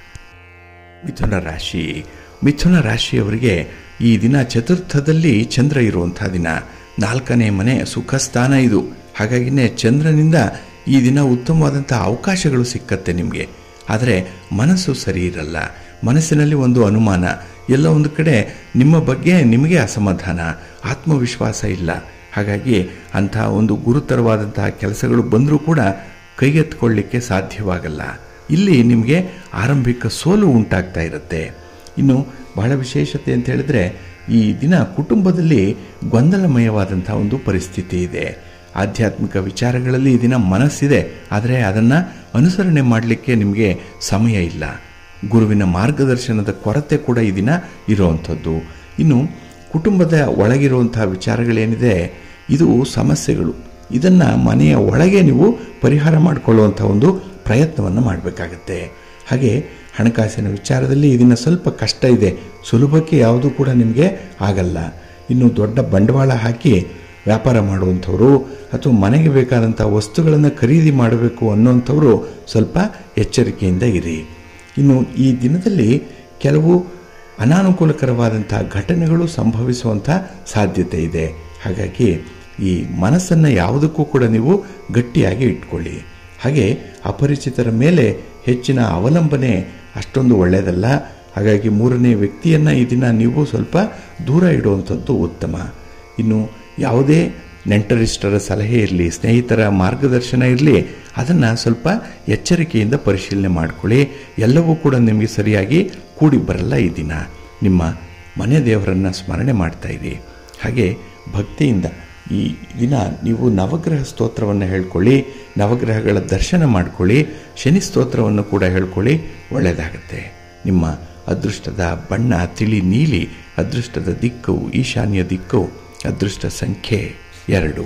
ಮಿಥುನ ರಾಶಿ. ಮಿಥುನ ರಾಶಿಯವರಿಗೆ ಈ ದಿನ ಚತುರ್ಥದಲ್ಲಿ ಚಂದ್ರ ಇರುವಂಥ ದಿನ, 4ನೇ ಮನೆ ಸುಖ ಸ್ಥಾನ ಇದು. ಹಾಗಾಗಿನೇ ಚಂದ್ರನಿಂದ ಈ ದಿನ ಉತ್ತಮವಾದಂಥ ಅವಕಾಶಗಳು ಸಿಕ್ಕತ್ತೆ ನಿಮಗೆ. ಆದರೆ ಮನಸ್ಸು ಸರಿ ಇರಲ್ಲ, ಮನಸ್ಸಿನಲ್ಲಿ ಒಂದು ಅನುಮಾನ, ಎಲ್ಲ ಒಂದು ಕಡೆ ನಿಮ್ಮ ಬಗ್ಗೆ ನಿಮಗೆ ಅಸಮಾಧಾನ, ಆತ್ಮವಿಶ್ವಾಸ ಇಲ್ಲ. ಹಾಗಾಗಿ ಅಂಥ ಒಂದು ಗುರುತರವಾದಂತಹ ಕೆಲಸಗಳು ಬಂದರೂ ಕೂಡ ಕೈಗೆತ್ತಿಕೊಳ್ಳಲಿಕ್ಕೆ ಸಾಧ್ಯವಾಗಲ್ಲ. ಇಲ್ಲಿ ನಿಮಗೆ ಆರಂಭಿಕ ಸೋಲು ಉಂಟಾಗ್ತಾ ಇರುತ್ತೆ. ಇನ್ನು ಬಹಳ ವಿಶೇಷತೆ ಅಂತ ಹೇಳಿದ್ರೆ ಈ ದಿನ ಕುಟುಂಬದಲ್ಲಿ ಗೊಂದಲಮಯವಾದಂಥ ಒಂದು ಪರಿಸ್ಥಿತಿ ಇದೆ. ಆಧ್ಯಾತ್ಮಿಕ ವಿಚಾರಗಳಲ್ಲಿ ಈ ದಿನ ಮನಸ್ಸಿದೆ, ಆದರೆ ಅದನ್ನು ಅನುಸರಣೆ ಮಾಡಲಿಕ್ಕೆ ನಿಮಗೆ ಸಮಯ ಇಲ್ಲ. ಗುರುವಿನ ಮಾರ್ಗದರ್ಶನದ ಕೊರತೆ ಕೂಡ ಈ ದಿನ ಇರುವಂಥದ್ದು. ಇನ್ನು ಕುಟುಂಬದ ಒಳಗಿರುವಂಥ ವಿಚಾರಗಳೇನಿದೆ ಇದು ಸಮಸ್ಯೆಗಳು, ಇದನ್ನು ಮನೆಯ ಒಳಗೆ ನೀವು ಪರಿಹಾರ ಮಾಡಿಕೊಳ್ಳುವಂಥ ಒಂದು ಪ್ರಯತ್ನವನ್ನು ಮಾಡಬೇಕಾಗತ್ತೆ. ಹಾಗೆ ಹಣಕಾಸಿನ ವಿಚಾರದಲ್ಲಿ ಇದನ್ನು ಸ್ವಲ್ಪ ಕಷ್ಟ ಇದೆ, ಸುಲಭಕ್ಕೆ ಯಾವುದೂ ಕೂಡ ನಿಮಗೆ ಆಗಲ್ಲ. ಇನ್ನು ದೊಡ್ಡ ಬಂಡವಾಳ ಹಾಕಿ ವ್ಯಾಪಾರ ಮಾಡುವಂಥವರು ಅಥವಾ ಮನೆಗೆ ಬೇಕಾದಂಥ ವಸ್ತುಗಳನ್ನು ಖರೀದಿ ಮಾಡಬೇಕು ಅನ್ನೋಂಥವರು ಸ್ವಲ್ಪ ಎಚ್ಚರಿಕೆಯಿಂದ ಇರಿ. ಇನ್ನು ಈ ದಿನದಲ್ಲಿ ಕೆಲವು ಅನಾನುಕೂಲಕರವಾದಂಥ ಘಟನೆಗಳು ಸಂಭವಿಸುವಂಥ ಸಾಧ್ಯತೆ ಇದೆ. ಹಾಗಾಗಿ ಈ ಮನಸ್ಸನ್ನು ಯಾವುದಕ್ಕೂ ಕೂಡ ನೀವು ಗಟ್ಟಿಯಾಗಿ ಇಟ್ಕೊಳ್ಳಿ. ಹಾಗೆ ಅಪರಿಚಿತರ ಮೇಲೆ ಹೆಚ್ಚಿನ ಅವಲಂಬನೆ ಅಷ್ಟೊಂದು ಒಳ್ಳೆಯದಲ್ಲ. ಹಾಗಾಗಿ 3ನೇ ವ್ಯಕ್ತಿಯನ್ನು ಈ ದಿನ ನೀವು ಸ್ವಲ್ಪ ದೂರ ಇಡುವಂಥದ್ದು ಉತ್ತಮ. ಇನ್ನು ಯಾವುದೇ ನೆಂಟರಿಷ್ಟರ ಸಲಹೆ ಇರಲಿ, ಸ್ನೇಹಿತರ ಮಾರ್ಗದರ್ಶನ ಇರಲಿ, ಅದನ್ನು ಸ್ವಲ್ಪ ಎಚ್ಚರಿಕೆಯಿಂದ ಪರಿಶೀಲನೆ ಮಾಡಿಕೊಳ್ಳಿ. ಎಲ್ಲವೂ ಕೂಡ ನಿಮಗೆ ಸರಿಯಾಗಿ ಕೂಡಿ ಬರಲ್ಲ ಈ ದಿನ. ನಿಮ್ಮ ಮನೆ ದೇವರನ್ನು ಸ್ಮರಣೆ ಮಾಡ್ತಾ ಇರಿ. ಹಾಗೆ ಭಕ್ತಿಯಿಂದ ಈ ದಿನ ನೀವು ನವಗ್ರಹ ಸ್ತೋತ್ರವನ್ನು ಹೇಳ್ಕೊಳ್ಳಿ, ನವಗ್ರಹಗಳ ದರ್ಶನ ಮಾಡಿಕೊಳ್ಳಿ, ಶನಿ ಸ್ತೋತ್ರವನ್ನು ಕೂಡ ಹೇಳ್ಕೊಳ್ಳಿ, ಒಳ್ಳೆಯದಾಗತ್ತೆ. ನಿಮ್ಮ ಅದೃಷ್ಟದ ಬಣ್ಣ ತಿಳಿ ನೀಲಿ, ಅದೃಷ್ಟದ ದಿಕ್ಕು ಈಶಾನ್ಯ ದಿಕ್ಕು, ಅದೃಷ್ಟ ಸಂಖ್ಯೆ 2.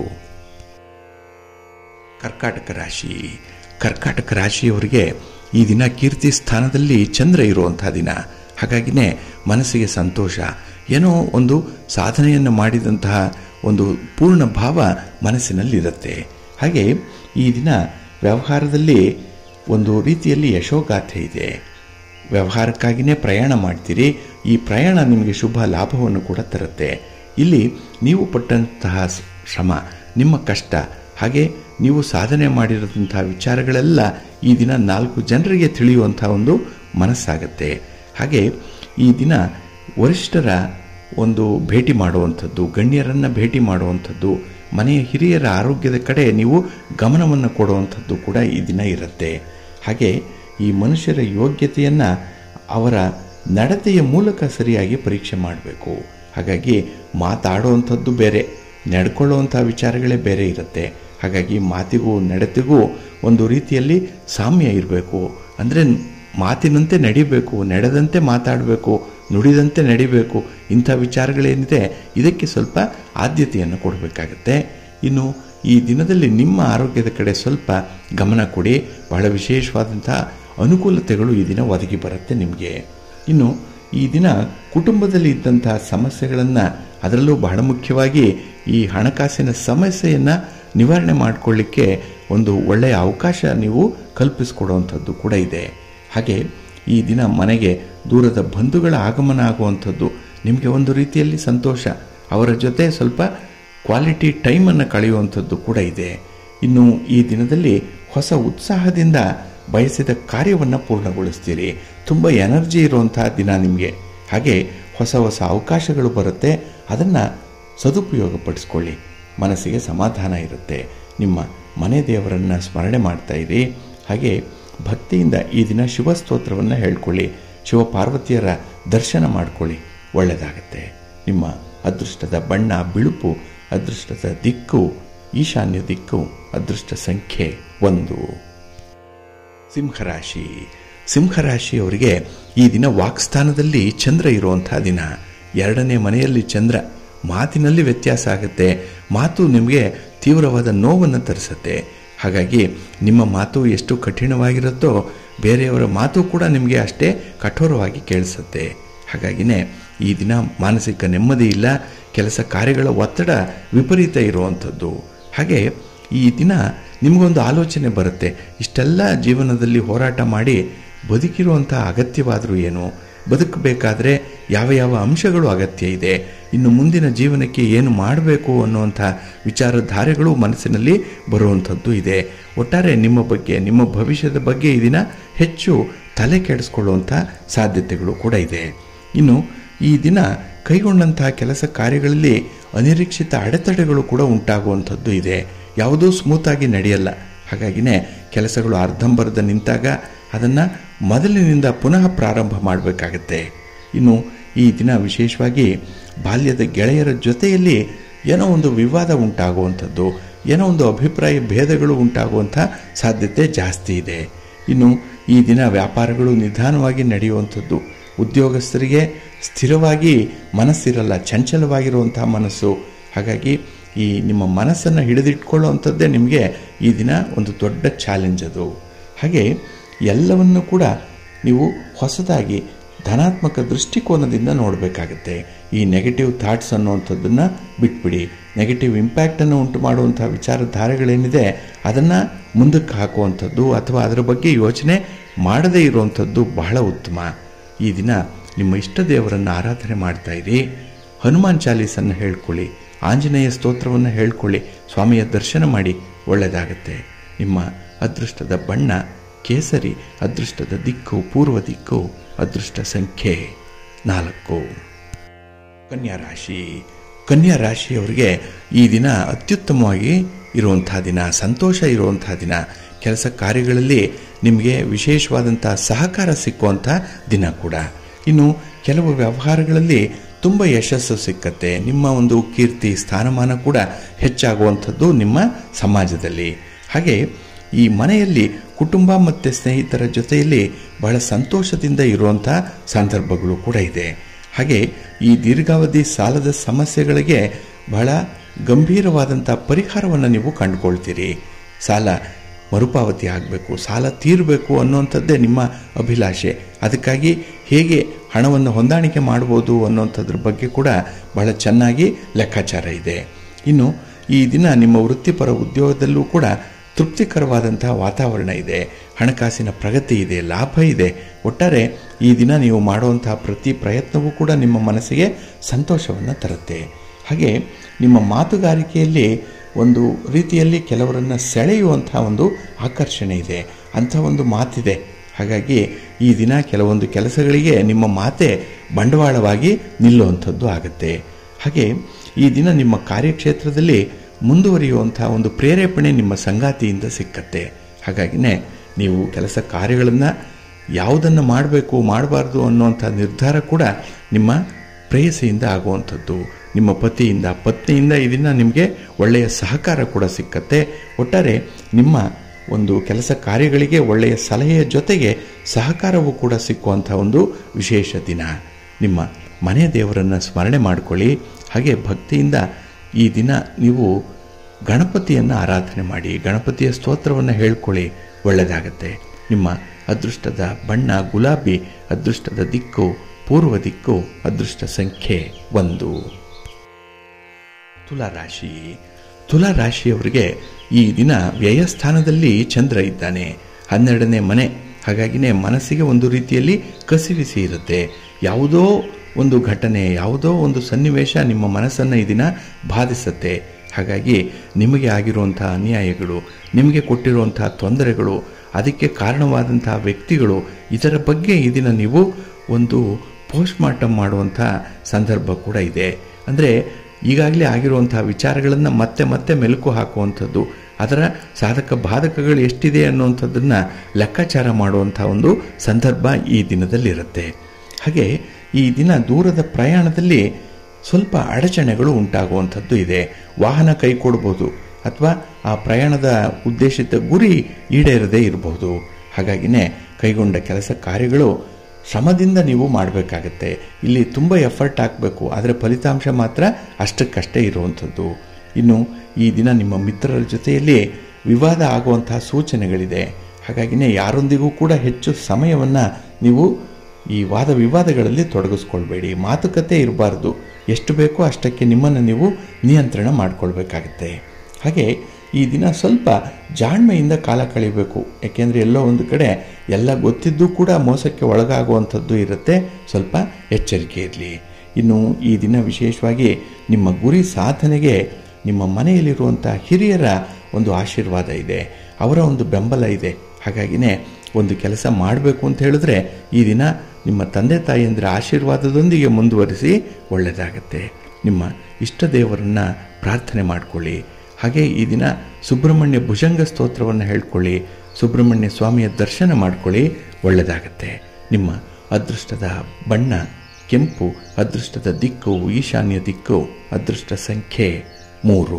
ಕರ್ಕಾಟಕ ರಾಶಿ. ಕರ್ಕಾಟಕ ರಾಶಿಯವರಿಗೆ ಈ ದಿನ ಕೀರ್ತಿ ಸ್ಥಾನದಲ್ಲಿ ಚಂದ್ರ ಇರುವಂಥ ದಿನ. ಹಾಗಾಗಿನೇ ಮನಸ್ಸಿಗೆ ಸಂತೋಷ, ಏನೋ ಒಂದು ಸಾಧನೆಯನ್ನು ಮಾಡಿದಂತಹ ಒಂದು ಪೂರ್ಣ ಭಾವ ಮನಸ್ಸಿನಲ್ಲಿರುತ್ತೆ. ಹಾಗೆ ಈ ದಿನ ವ್ಯವಹಾರದಲ್ಲಿ ಒಂದು ರೀತಿಯಲ್ಲಿ ಯಶೋಗಾಥೆ ಇದೆ. ವ್ಯವಹಾರಕ್ಕಾಗಿಯೇ ಪ್ರಯಾಣ ಮಾಡ್ತೀರಿ. ಈ ಪ್ರಯಾಣ ನಿಮಗೆ ಶುಭ ಲಾಭವನ್ನು ಕೂಡ ತರುತ್ತೆ. ಇಲ್ಲಿ ನೀವು ಪಟ್ಟಂತಹ ಶ್ರಮ, ನಿಮ್ಮ ಕಷ್ಟ, ಹಾಗೆ ನೀವು ಸಾಧನೆ ಮಾಡಿರೋದಂತಹ ವಿಚಾರಗಳೆಲ್ಲ ಈ ದಿನ 4 ಜನರಿಗೆ ತಿಳಿಯುವಂಥ ಒಂದು ಮನಸ್ಸಾಗತ್ತೆ. ಹಾಗೆ ಈ ದಿನ ವರಿಷ್ಠರ ಒಂದು ಭೇಟಿ ಮಾಡುವಂಥದ್ದು, ಗಣ್ಯರನ್ನು ಭೇಟಿ ಮಾಡುವಂಥದ್ದು, ಮನೆಯ ಹಿರಿಯರ ಆರೋಗ್ಯದ ಕಡೆ ನೀವು ಗಮನವನ್ನು ಕೊಡುವಂಥದ್ದು ಕೂಡ ಈ ದಿನ ಇರುತ್ತೆ. ಹಾಗೆ ಈ ಮನುಷ್ಯರ ಯೋಗ್ಯತೆಯನ್ನು ಅವರ ನಡತೆಯ ಮೂಲಕ ಸರಿಯಾಗಿ ಪರೀಕ್ಷೆ ಮಾಡಬೇಕು. ಹಾಗಾಗಿ ಮಾತಾಡುವಂಥದ್ದು ಬೇರೆ, ನಡ್ಕೊಳ್ಳುವಂಥ ವಿಚಾರಗಳೇ ಬೇರೆ ಇರುತ್ತೆ. ಹಾಗಾಗಿ ಮಾತಿಗೂ ನಡತೆಗೂ ಒಂದು ರೀತಿಯಲ್ಲಿ ಸಾಮ್ಯ ಇರಬೇಕು. ಅಂದರೆ ಮಾತಿನಂತೆ ನಡಿಬೇಕು, ನಡೆದಂತೆ ಮಾತಾಡಬೇಕು, ನುಡಿದಂತೆ ನಡಿಬೇಕು. ಇಂಥ ವಿಚಾರಗಳೇನಿದೆ ಇದಕ್ಕೆ ಸ್ವಲ್ಪ ಆದ್ಯತೆಯನ್ನು ಕೊಡಬೇಕಾಗತ್ತೆ. ಇನ್ನು ಈ ದಿನದಲ್ಲಿ ನಿಮ್ಮ ಆರೋಗ್ಯದ ಕಡೆ ಸ್ವಲ್ಪ ಗಮನ ಕೊಡಿ. ಬಹಳ ವಿಶೇಷವಾದಂಥ ಅನುಕೂಲತೆಗಳು ಈ ದಿನ ಒದಗಿ ಬರುತ್ತೆ ನಿಮಗೆ. ಇನ್ನು ಈ ದಿನ ಕುಟುಂಬದಲ್ಲಿ ಇದ್ದಂಥ ಸಮಸ್ಯೆಗಳನ್ನು, ಅದರಲ್ಲೂ ಬಹಳ ಮುಖ್ಯವಾಗಿ ಈ ಹಣಕಾಸಿನ ಸಮಸ್ಯೆಯನ್ನು ನಿವಾರಣೆ ಮಾಡಿಕೊಳ್ಳಿಕ್ಕೆ ಒಂದು ಒಳ್ಳೆಯ ಅವಕಾಶ ನೀವು ಕಲ್ಪಿಸಿಕೊಡುವಂಥದ್ದು ಕೂಡ ಇದೆ. ಹಾಗೆ ಈ ದಿನ ಮನೆಗೆ ದೂರದ ಬಂಧುಗಳ ಆಗಮನ ಆಗುವಂಥದ್ದು ನಿಮಗೆ ಒಂದು ರೀತಿಯಲ್ಲಿ ಸಂತೋಷ. ಅವರ ಜೊತೆ ಸ್ವಲ್ಪ ಕ್ವಾಲಿಟಿ ಟೈಮನ್ನು ಕಳೆಯುವಂಥದ್ದು ಕೂಡ ಇದೆ. ಇನ್ನು ಈ ದಿನದಲ್ಲಿ ಹೊಸ ಉತ್ಸಾಹದಿಂದ ಬಯಸಿದ ಕಾರ್ಯವನ್ನು ಪೂರ್ಣಗೊಳಿಸ್ತೀರಿ. ತುಂಬ ಎನರ್ಜಿ ಇರುವಂಥ ದಿನ ನಿಮಗೆ. ಹಾಗೆ ಹೊಸ ಹೊಸ ಅವಕಾಶಗಳು ಬರುತ್ತೆ, ಅದನ್ನು ಸದುಪಯೋಗಪಡಿಸ್ಕೊಳ್ಳಿ. ಮನಸ್ಸಿಗೆ ಸಮಾಧಾನ ಇರುತ್ತೆ. ನಿಮ್ಮ ಮನೆ ದೇವರನ್ನು ಸ್ಮರಣೆ ಮಾಡ್ತಾ ಇರಿ. ಹಾಗೆ ಭಕ್ತಿಯಿಂದ ಈ ದಿನ ಶಿವಸ್ತೋತ್ರವನ್ನು ಹೇಳ್ಕೊಳ್ಳಿ. ಶಿವಪಾರ್ವತಿಯರ ದರ್ಶನ ಮಾಡ್ಕೊಳ್ಳಿ, ಒಳ್ಳೆಯದಾಗತ್ತೆ. ನಿಮ್ಮ ಅದೃಷ್ಟದ ಬಣ್ಣ ಬಿಳುಪು, ಅದೃಷ್ಟದ ದಿಕ್ಕು ಈಶಾನ್ಯ ದಿಕ್ಕು, ಅದೃಷ್ಟ ಸಂಖ್ಯೆ 1. ಸಿಂಹರಾಶಿ. ಸಿಂಹರಾಶಿಯವರಿಗೆ ಈ ದಿನ ವಾಕ್ಸ್ಥಾನದಲ್ಲಿ ಚಂದ್ರ ಇರುವಂಥ ದಿನ. 2ನೇ ಮನೆಯಲ್ಲಿ ಚಂದ್ರ. ಮಾತಿನಲ್ಲಿ ವ್ಯತ್ಯಾಸ ಆಗುತ್ತೆ. ಮಾತು ನಿಮಗೆ ತೀವ್ರವಾದ ನೋವನ್ನು ತರಿಸುತ್ತೆ. ಹಾಗಾಗಿ ನಿಮ್ಮ ಮಾತು ಎಷ್ಟು ಕಠಿಣವಾಗಿರುತ್ತೋ ಬೇರೆಯವರ ಮಾತು ಕೂಡ ನಿಮಗೆ ಅಷ್ಟೇ ಕಠೋರವಾಗಿ ಕೇಳಿಸುತ್ತೆ. ಹಾಗಾಗಿನೇ ಈ ದಿನ ಮಾನಸಿಕ ನೆಮ್ಮದಿ ಇಲ್ಲ, ಕೆಲಸ ಕಾರ್ಯಗಳ ಒತ್ತಡ ವಿಪರೀತ ಇರುವಂಥದ್ದು. ಹಾಗೆ ಈ ದಿನ ನಿಮಗೊಂದು ಆಲೋಚನೆ ಬರುತ್ತೆ, ಇಷ್ಟೆಲ್ಲ ಜೀವನದಲ್ಲಿ ಹೋರಾಟ ಮಾಡಿ ಬದುಕಿರುವಂಥ ಅಗತ್ಯವಾದರೂ ಏನು, ಬದುಕಬೇಕಾದ್ರೆ ಯಾವ ಯಾವ ಅಂಶಗಳು ಅಗತ್ಯ ಇದೆ, ಇನ್ನು ಮುಂದಿನ ಜೀವನಕ್ಕೆ ಏನು ಮಾಡಬೇಕು ಅನ್ನುವಂಥ ವಿಚಾರಧಾರೆಗಳು ಮನಸ್ಸಿನಲ್ಲಿ ಬರುವಂಥದ್ದು ಇದೆ. ಒಟ್ಟಾರೆ ನಿಮ್ಮ ಬಗ್ಗೆ, ನಿಮ್ಮ ಭವಿಷ್ಯದ ಬಗ್ಗೆ ಈ ದಿನ ಹೆಚ್ಚು ತಲೆ ಕೆಡಿಸ್ಕೊಳ್ಳುವಂಥ ಸಾಧ್ಯತೆಗಳು ಕೂಡ ಇದೆ. ಇನ್ನು ಈ ದಿನ ಕೈಗೊಂಡಂಥ ಕೆಲಸ ಕಾರ್ಯಗಳಲ್ಲಿ ಅನಿರೀಕ್ಷಿತ ಅಡೆತಡೆಗಳು ಕೂಡ ಉಂಟಾಗುವಂಥದ್ದು ಇದೆ. ಯಾವುದೂ ಸ್ಮೂತಾಗಿ ನಡೆಯಲ್ಲ. ಹಾಗಾಗಿನೇ ಕೆಲಸಗಳು ಅರ್ಧಂಬರ್ಧ ನಿಂತಾಗ ಅದನ್ನು ಮೊದಲಿನಿಂದ ಪುನಃ ಪ್ರಾರಂಭ ಮಾಡಬೇಕಾಗತ್ತೆ. ಇನ್ನು ಈ ದಿನ ವಿಶೇಷವಾಗಿ ಬಾಲ್ಯದ ಗೆಳೆಯರ ಜೊತೆಯಲ್ಲಿ ಏನೋ ಒಂದು ವಿವಾದ ಉಂಟಾಗುವಂಥದ್ದು, ಏನೋ ಒಂದು ಅಭಿಪ್ರಾಯ ಭೇದಗಳು ಉಂಟಾಗುವಂಥ ಸಾಧ್ಯತೆ ಜಾಸ್ತಿ ಇದೆ. ಇನ್ನು ಈ ದಿನ ವ್ಯಾಪಾರಗಳು ನಿಧಾನವಾಗಿ ನಡೆಯುವಂಥದ್ದು. ಉದ್ಯೋಗಸ್ಥರಿಗೆ ಸ್ಥಿರವಾಗಿ ಮನಸ್ಸಿರಲ್ಲ, ಚಂಚಲವಾಗಿರುವಂಥ ಮನಸ್ಸು. ಹಾಗಾಗಿ ಈ ನಿಮ್ಮ ಮನಸ್ಸನ್ನು ಹಿಡಿದಿಟ್ಕೊಳ್ಳುವಂಥದ್ದೇ ನಿಮಗೆ ಈ ದಿನ ಒಂದು ದೊಡ್ಡ ಚಾಲೆಂಜ್ ಅದು. ಹಾಗೆ ಎಲ್ಲವನ್ನು ಕೂಡ ನೀವು ಹೊಸದಾಗಿ ಧನಾತ್ಮಕ ದೃಷ್ಟಿಕೋನದಿಂದ ನೋಡಬೇಕಾಗತ್ತೆ. ಈ ನೆಗೆಟಿವ್ ಥಾಟ್ಸ್ ಅನ್ನುವಂಥದ್ದನ್ನು ಬಿಟ್ಬಿಡಿ. ನೆಗೆಟಿವ್ ಇಂಪ್ಯಾಕ್ಟನ್ನು ಉಂಟು ಮಾಡುವಂಥ ವಿಚಾರಧಾರೆಗಳೇನಿದೆ ಅದನ್ನು ಮುಂದಕ್ಕೆ ಹಾಕುವಂಥದ್ದು ಅಥವಾ ಅದರ ಬಗ್ಗೆ ಯೋಚನೆ ಮಾಡದೇ ಇರುವಂಥದ್ದು ಬಹಳ ಉತ್ತಮ. ಈ ದಿನ ನಿಮ್ಮ ಇಷ್ಟ ದೇವರನ್ನು ಆರಾಧನೆ ಮಾಡ್ತಾ ಇರಿ. ಹನುಮಾನ್ ಚಾಲೀಸನ್ನು ಹೇಳ್ಕೊಳ್ಳಿ, ಆಂಜನೇಯ ಸ್ತೋತ್ರವನ್ನು ಹೇಳ್ಕೊಳ್ಳಿ, ಸ್ವಾಮಿಯ ದರ್ಶನ ಮಾಡಿ, ಒಳ್ಳೆಯದಾಗತ್ತೆ. ನಿಮ್ಮ ಅದೃಷ್ಟದ ಬಣ್ಣ ಕೇಸರಿ, ಅದೃಷ್ಟದ ದಿಕ್ಕು ಪೂರ್ವ ದಿಕ್ಕು, ಅದೃಷ್ಟ ಸಂಖ್ಯೆ 4. ಕನ್ಯಾ ರಾಶಿ. ಕನ್ಯಾ ರಾಶಿಯವರಿಗೆ ಈ ದಿನ ಅತ್ಯುತ್ತಮವಾಗಿ ಇರುವಂಥ ದಿನ, ಸಂತೋಷ ಇರುವಂಥ ದಿನ. ಕೆಲಸ ಕಾರ್ಯಗಳಲ್ಲಿ ನಿಮಗೆ ವಿಶೇಷವಾದಂಥ ಸಹಕಾರ ಸಿಕ್ಕುವಂಥ ದಿನ ಕೂಡ. ಇನ್ನು ಕೆಲವು ವ್ಯವಹಾರಗಳಲ್ಲಿ ತುಂಬ ಯಶಸ್ಸು ಸಿಕ್ಕತ್ತೆ. ನಿಮ್ಮ ಒಂದು ಕೀರ್ತಿ ಸ್ಥಾನಮಾನ ಕೂಡ ಹೆಚ್ಚಾಗುವಂಥದ್ದು ನಿಮ್ಮ ಸಮಾಜದಲ್ಲಿ. ಹಾಗೆ ಈ ಮನೆಯಲ್ಲಿ ಕುಟುಂಬ ಮತ್ತು ಸ್ನೇಹಿತರ ಜೊತೆಯಲ್ಲಿ ಬಹಳ ಸಂತೋಷದಿಂದ ಇರುವಂಥ ಸಂದರ್ಭಗಳು ಕೂಡ ಇದೆ. ಹಾಗೆ ಈ ದೀರ್ಘಾವಧಿ ಸಾಲದ ಸಮಸ್ಯೆಗಳಿಗೆ ಬಹಳ ಗಂಭೀರವಾದಂಥ ಪರಿಹಾರವನ್ನು ನೀವು ಕಂಡುಕೊಳ್ತೀರಿ. ಸಾಲ ಮರುಪಾವತಿ ಆಗಬೇಕು, ಸಾಲ ತೀರಬೇಕು ಅನ್ನುವಂಥದ್ದೇ ನಿಮ್ಮ ಅಭಿಲಾಷೆ. ಅದಕ್ಕಾಗಿ ಹೇಗೆ ಹಣವನ್ನು ಹೊಂದಾಣಿಕೆ ಮಾಡ್ಬೋದು ಅನ್ನೋಂಥದ್ರ ಬಗ್ಗೆ ಕೂಡ ಬಹಳ ಚೆನ್ನಾಗಿ ಲೆಕ್ಕಾಚಾರ ಇದೆ. ಇನ್ನು ಈ ದಿನ ನಿಮ್ಮ ವೃತ್ತಿಪರ ಉದ್ಯೋಗದಲ್ಲೂ ಕೂಡ ತೃಪ್ತಿಕರವಾದಂತಹ ವಾತಾವರಣ ಇದೆ, ಹಣಕಾಸಿನ ಪ್ರಗತಿ ಇದೆ, ಲಾಭ ಇದೆ. ಒಟ್ಟಾರೆ ಈ ದಿನ ನೀವು ಮಾಡುವಂತಹ ಪ್ರತಿ ಪ್ರಯತ್ನವೂ ಕೂಡ ನಿಮ್ಮ ಮನಸ್ಸಿಗೆ ಸಂತೋಷವನ್ನು ತರುತ್ತೆ. ಹಾಗೆ ನಿಮ್ಮ ಮಾತುಗಾರಿಕೆಯಲ್ಲಿ ಒಂದು ರೀತಿಯಲ್ಲಿ ಕೆಲವರನ್ನು ಸೆಳೆಯುವಂತಹ ಒಂದು ಆಕರ್ಷಣೆ ಇದೆ, ಅಂಥ ಒಂದು ಮಾತಿದೆ. ಹಾಗಾಗಿ ಈ ದಿನ ಕೆಲವೊಂದು ಕೆಲಸಗಳಿಗೆ ನಿಮ್ಮ ಮಾತೇ ಬಂಡವಾಳವಾಗಿ ನಿಲ್ಲುವಂಥದ್ದು ಆಗುತ್ತೆ. ಹಾಗೆ ಈ ದಿನ ನಿಮ್ಮ ಕಾರ್ಯಕ್ಷೇತ್ರದಲ್ಲಿ ಮುಂದುವರಿಯುವಂಥ ಒಂದು ಪ್ರೇರೇಪಣೆ ನಿಮ್ಮ ಸಂಗಾತಿಯಿಂದ ಸಿಕ್ಕತ್ತೆ. ಹಾಗಾಗಿನೇ ನೀವು ಕೆಲಸ ಕಾರ್ಯಗಳನ್ನು ಯಾವುದನ್ನು ಮಾಡಬೇಕು ಮಾಡಬಾರ್ದು ಅನ್ನುವಂಥ ನಿರ್ಧಾರ ಕೂಡ ನಿಮ್ಮ ಪ್ರೇಯಸಿಯಿಂದ ಆಗುವಂಥದ್ದು. ನಿಮ್ಮ ಪತಿಯಿಂದ ಪತ್ನಿಯಿಂದ ಈ ದಿನ ನಿಮಗೆ ಒಳ್ಳೆಯ ಸಹಕಾರ ಕೂಡ ಸಿಕ್ಕತ್ತೆ. ಒಟ್ಟಾರೆ ನಿಮ್ಮ ಒಂದು ಕೆಲಸ ಕಾರ್ಯಗಳಿಗೆ ಒಳ್ಳೆಯ ಸಲಹೆಯ ಜೊತೆಗೆ ಸಹಕಾರವೂ ಕೂಡ ಸಿಕ್ಕುವಂಥ ಒಂದು ವಿಶೇಷ ದಿನ. ನಿಮ್ಮ ಮನೆ ದೇವರನ್ನು ಸ್ಮರಣೆ ಮಾಡಿಕೊಳ್ಳಿ. ಹಾಗೆ ಭಕ್ತಿಯಿಂದ ಈ ದಿನ ನೀವು ಗಣಪತಿಯನ್ನು ಆರಾಧನೆ ಮಾಡಿ, ಗಣಪತಿಯ ಸ್ತೋತ್ರವನ್ನು ಹೇಳ್ಕೊಳ್ಳಿ, ಒಳ್ಳೆಯದಾಗತ್ತೆ. ನಿಮ್ಮ ಅದೃಷ್ಟದ ಬಣ್ಣ ಗುಲಾಬಿ, ಅದೃಷ್ಟದ ದಿಕ್ಕು ಪೂರ್ವ ದಿಕ್ಕು, ಅದೃಷ್ಟ ಸಂಖ್ಯೆ 1. ತುಲಾರಾಶಿ. ತುಲಾರಾಶಿಯವರಿಗೆ ಈ ದಿನ ವ್ಯಯಸ್ಥಾನದಲ್ಲಿ ಚಂದ್ರ ಇದ್ದಾನೆ, 12ನೇ ಮನೆ. ಹಾಗಾಗಿನೇ ಮನಸ್ಸಿಗೆ ಒಂದು ರೀತಿಯಲ್ಲಿ ಕಸಿವಿಸಿ ಇರುತ್ತೆ. ಯಾವುದೋ ಒಂದು ಘಟನೆ, ಯಾವುದೋ ಒಂದು ಸನ್ನಿವೇಶ ನಿಮ್ಮ ಮನಸ್ಸನ್ನು ಈ ದಿನ ಬಾಧಿಸುತ್ತೆ. ಹಾಗಾಗಿ ನಿಮಗೆ ಆಗಿರುವಂತಹ ಅನ್ಯಾಯಗಳು, ನಿಮಗೆ ಕೊಟ್ಟಿರುವಂತಹ ತೊಂದರೆಗಳು, ಅದಕ್ಕೆ ಕಾರಣವಾದಂತಹ ವ್ಯಕ್ತಿಗಳು, ಇದರ ಬಗ್ಗೆ ಈ ದಿನ ನೀವು ಒಂದು ಪೋಸ್ಟ್ ಮಾರ್ಟಮ್ ಮಾಡುವಂಥ ಸಂದರ್ಭ ಕೂಡ ಇದೆ. ಅಂದರೆ ಈಗಾಗಲೇ ಆಗಿರುವಂತಹ ವಿಚಾರಗಳನ್ನು ಮತ್ತೆ ಮತ್ತೆ ಮೆಲುಕು ಹಾಕುವಂಥದ್ದು, ಅದರ ಸಾಧಕ ಬಾಧಕಗಳು ಎಷ್ಟಿದೆ ಅನ್ನುವಂಥದ್ದನ್ನು ಲೆಕ್ಕಾಚಾರ ಮಾಡುವಂಥ ಒಂದು ಸಂದರ್ಭ ಈ ದಿನದಲ್ಲಿರುತ್ತೆ. ಹಾಗೆ ಈ ದಿನ ದೂರದ ಪ್ರಯಾಣದಲ್ಲಿ ಸ್ವಲ್ಪ ಅಡಚಣೆಗಳು ಉಂಟಾಗುವಂಥದ್ದು ಇದೆ. ವಾಹನ ಕೈ ಕೊಡ್ಬೋದು ಅಥವಾ ಆ ಪ್ರಯಾಣದ ಉದ್ದೇಶಿತ ಗುರಿ ಈಡೇರದೇ ಇರಬಹುದು. ಹಾಗಾಗಿನೇ ಕೈಗೊಂಡ ಕೆಲಸ ಕಾರ್ಯಗಳು ಶ್ರಮದಿಂದ ನೀವು ಮಾಡಬೇಕಾಗತ್ತೆ. ಇಲ್ಲಿ ತುಂಬ ಎಫರ್ಟ್ ಹಾಕಬೇಕು, ಆದರೆ ಫಲಿತಾಂಶ ಮಾತ್ರ ಅಷ್ಟಕ್ಕಷ್ಟೇ ಇರುವಂಥದ್ದು. ಇನ್ನು ಈ ದಿನ ನಿಮ್ಮ ಮಿತ್ರರ ಜೊತೆಯಲ್ಲಿ ವಿವಾದ ಆಗುವಂತಹ ಸೂಚನೆಗಳಿದೆ. ಹಾಗಾಗಿನೇ ಯಾರೊಂದಿಗೂ ಕೂಡ ಹೆಚ್ಚು ಸಮಯವನ್ನು ನೀವು ಈ ವಾದ ವಿವಾದಗಳಲ್ಲಿ ತೊಡಗಿಸ್ಕೊಳ್ಬೇಡಿ. ಮಾತುಕತೆ ಇರಬಾರ್ದು. ಎಷ್ಟು ಬೇಕೋ ಅಷ್ಟಕ್ಕೆ ನಿಮ್ಮನ್ನು ನೀವು ನಿಯಂತ್ರಣ ಮಾಡಿಕೊಳ್ಬೇಕಾಗತ್ತೆ. ಹಾಗೆ ಈ ದಿನ ಸ್ವಲ್ಪ ಜಾಣ್ಮೆಯಿಂದ ಕಾಲ ಕಳಿಬೇಕು. ಯಾಕೆಂದರೆ ಎಲ್ಲೋ ಒಂದು ಕಡೆ ಎಲ್ಲ ಗೊತ್ತಿದ್ದೂ ಕೂಡ ಮೋಸಕ್ಕೆ ಒಳಗಾಗುವಂಥದ್ದು ಇರುತ್ತೆ. ಸ್ವಲ್ಪ ಎಚ್ಚರಿಕೆ ಇರಲಿ. ಇನ್ನು ಈ ದಿನ ವಿಶೇಷವಾಗಿ ನಿಮ್ಮ ಗುರಿ ಸಾಧನೆಗೆ ನಿಮ್ಮ ಮನೆಯಲ್ಲಿರುವಂಥ ಹಿರಿಯರ ಒಂದು ಆಶೀರ್ವಾದ ಇದೆ, ಅವರ ಒಂದು ಬೆಂಬಲ ಇದೆ. ಹಾಗಾಗಿನೇ ಒಂದು ಕೆಲಸ ಮಾಡಬೇಕು ಅಂತ ಹೇಳಿದ್ರೆ ಈ ದಿನ ನಿಮ್ಮ ತಂದೆ ತಾಯಿಯಂದ್ರ ಆಶೀರ್ವಾದದೊಂದಿಗೆ ಮುಂದುವರಿಸಿ, ಒಳ್ಳೆಯದಾಗತ್ತೆ. ನಿಮ್ಮ ಇಷ್ಟ ದೇವರನ್ನು ಪ್ರಾರ್ಥನೆ ಮಾಡಿಕೊಳ್ಳಿ. ಹಾಗೆ ಈ ದಿನ ಸುಬ್ರಹ್ಮಣ್ಯ ಭುಜಂಗ ಸ್ತೋತ್ರವನ್ನು ಹೇಳ್ಕೊಳ್ಳಿ, ಸುಬ್ರಹ್ಮಣ್ಯ ಸ್ವಾಮಿಯ ದರ್ಶನ ಮಾಡಿಕೊಳ್ಳಿ, ಒಳ್ಳೆಯದಾಗತ್ತೆ. ನಿಮ್ಮ ಅದೃಷ್ಟದ ಬಣ್ಣ ಕೆಂಪು, ಅದೃಷ್ಟದ ದಿಕ್ಕು ಈಶಾನ್ಯ ದಿಕ್ಕು, ಅದೃಷ್ಟ ಸಂಖ್ಯೆ 3.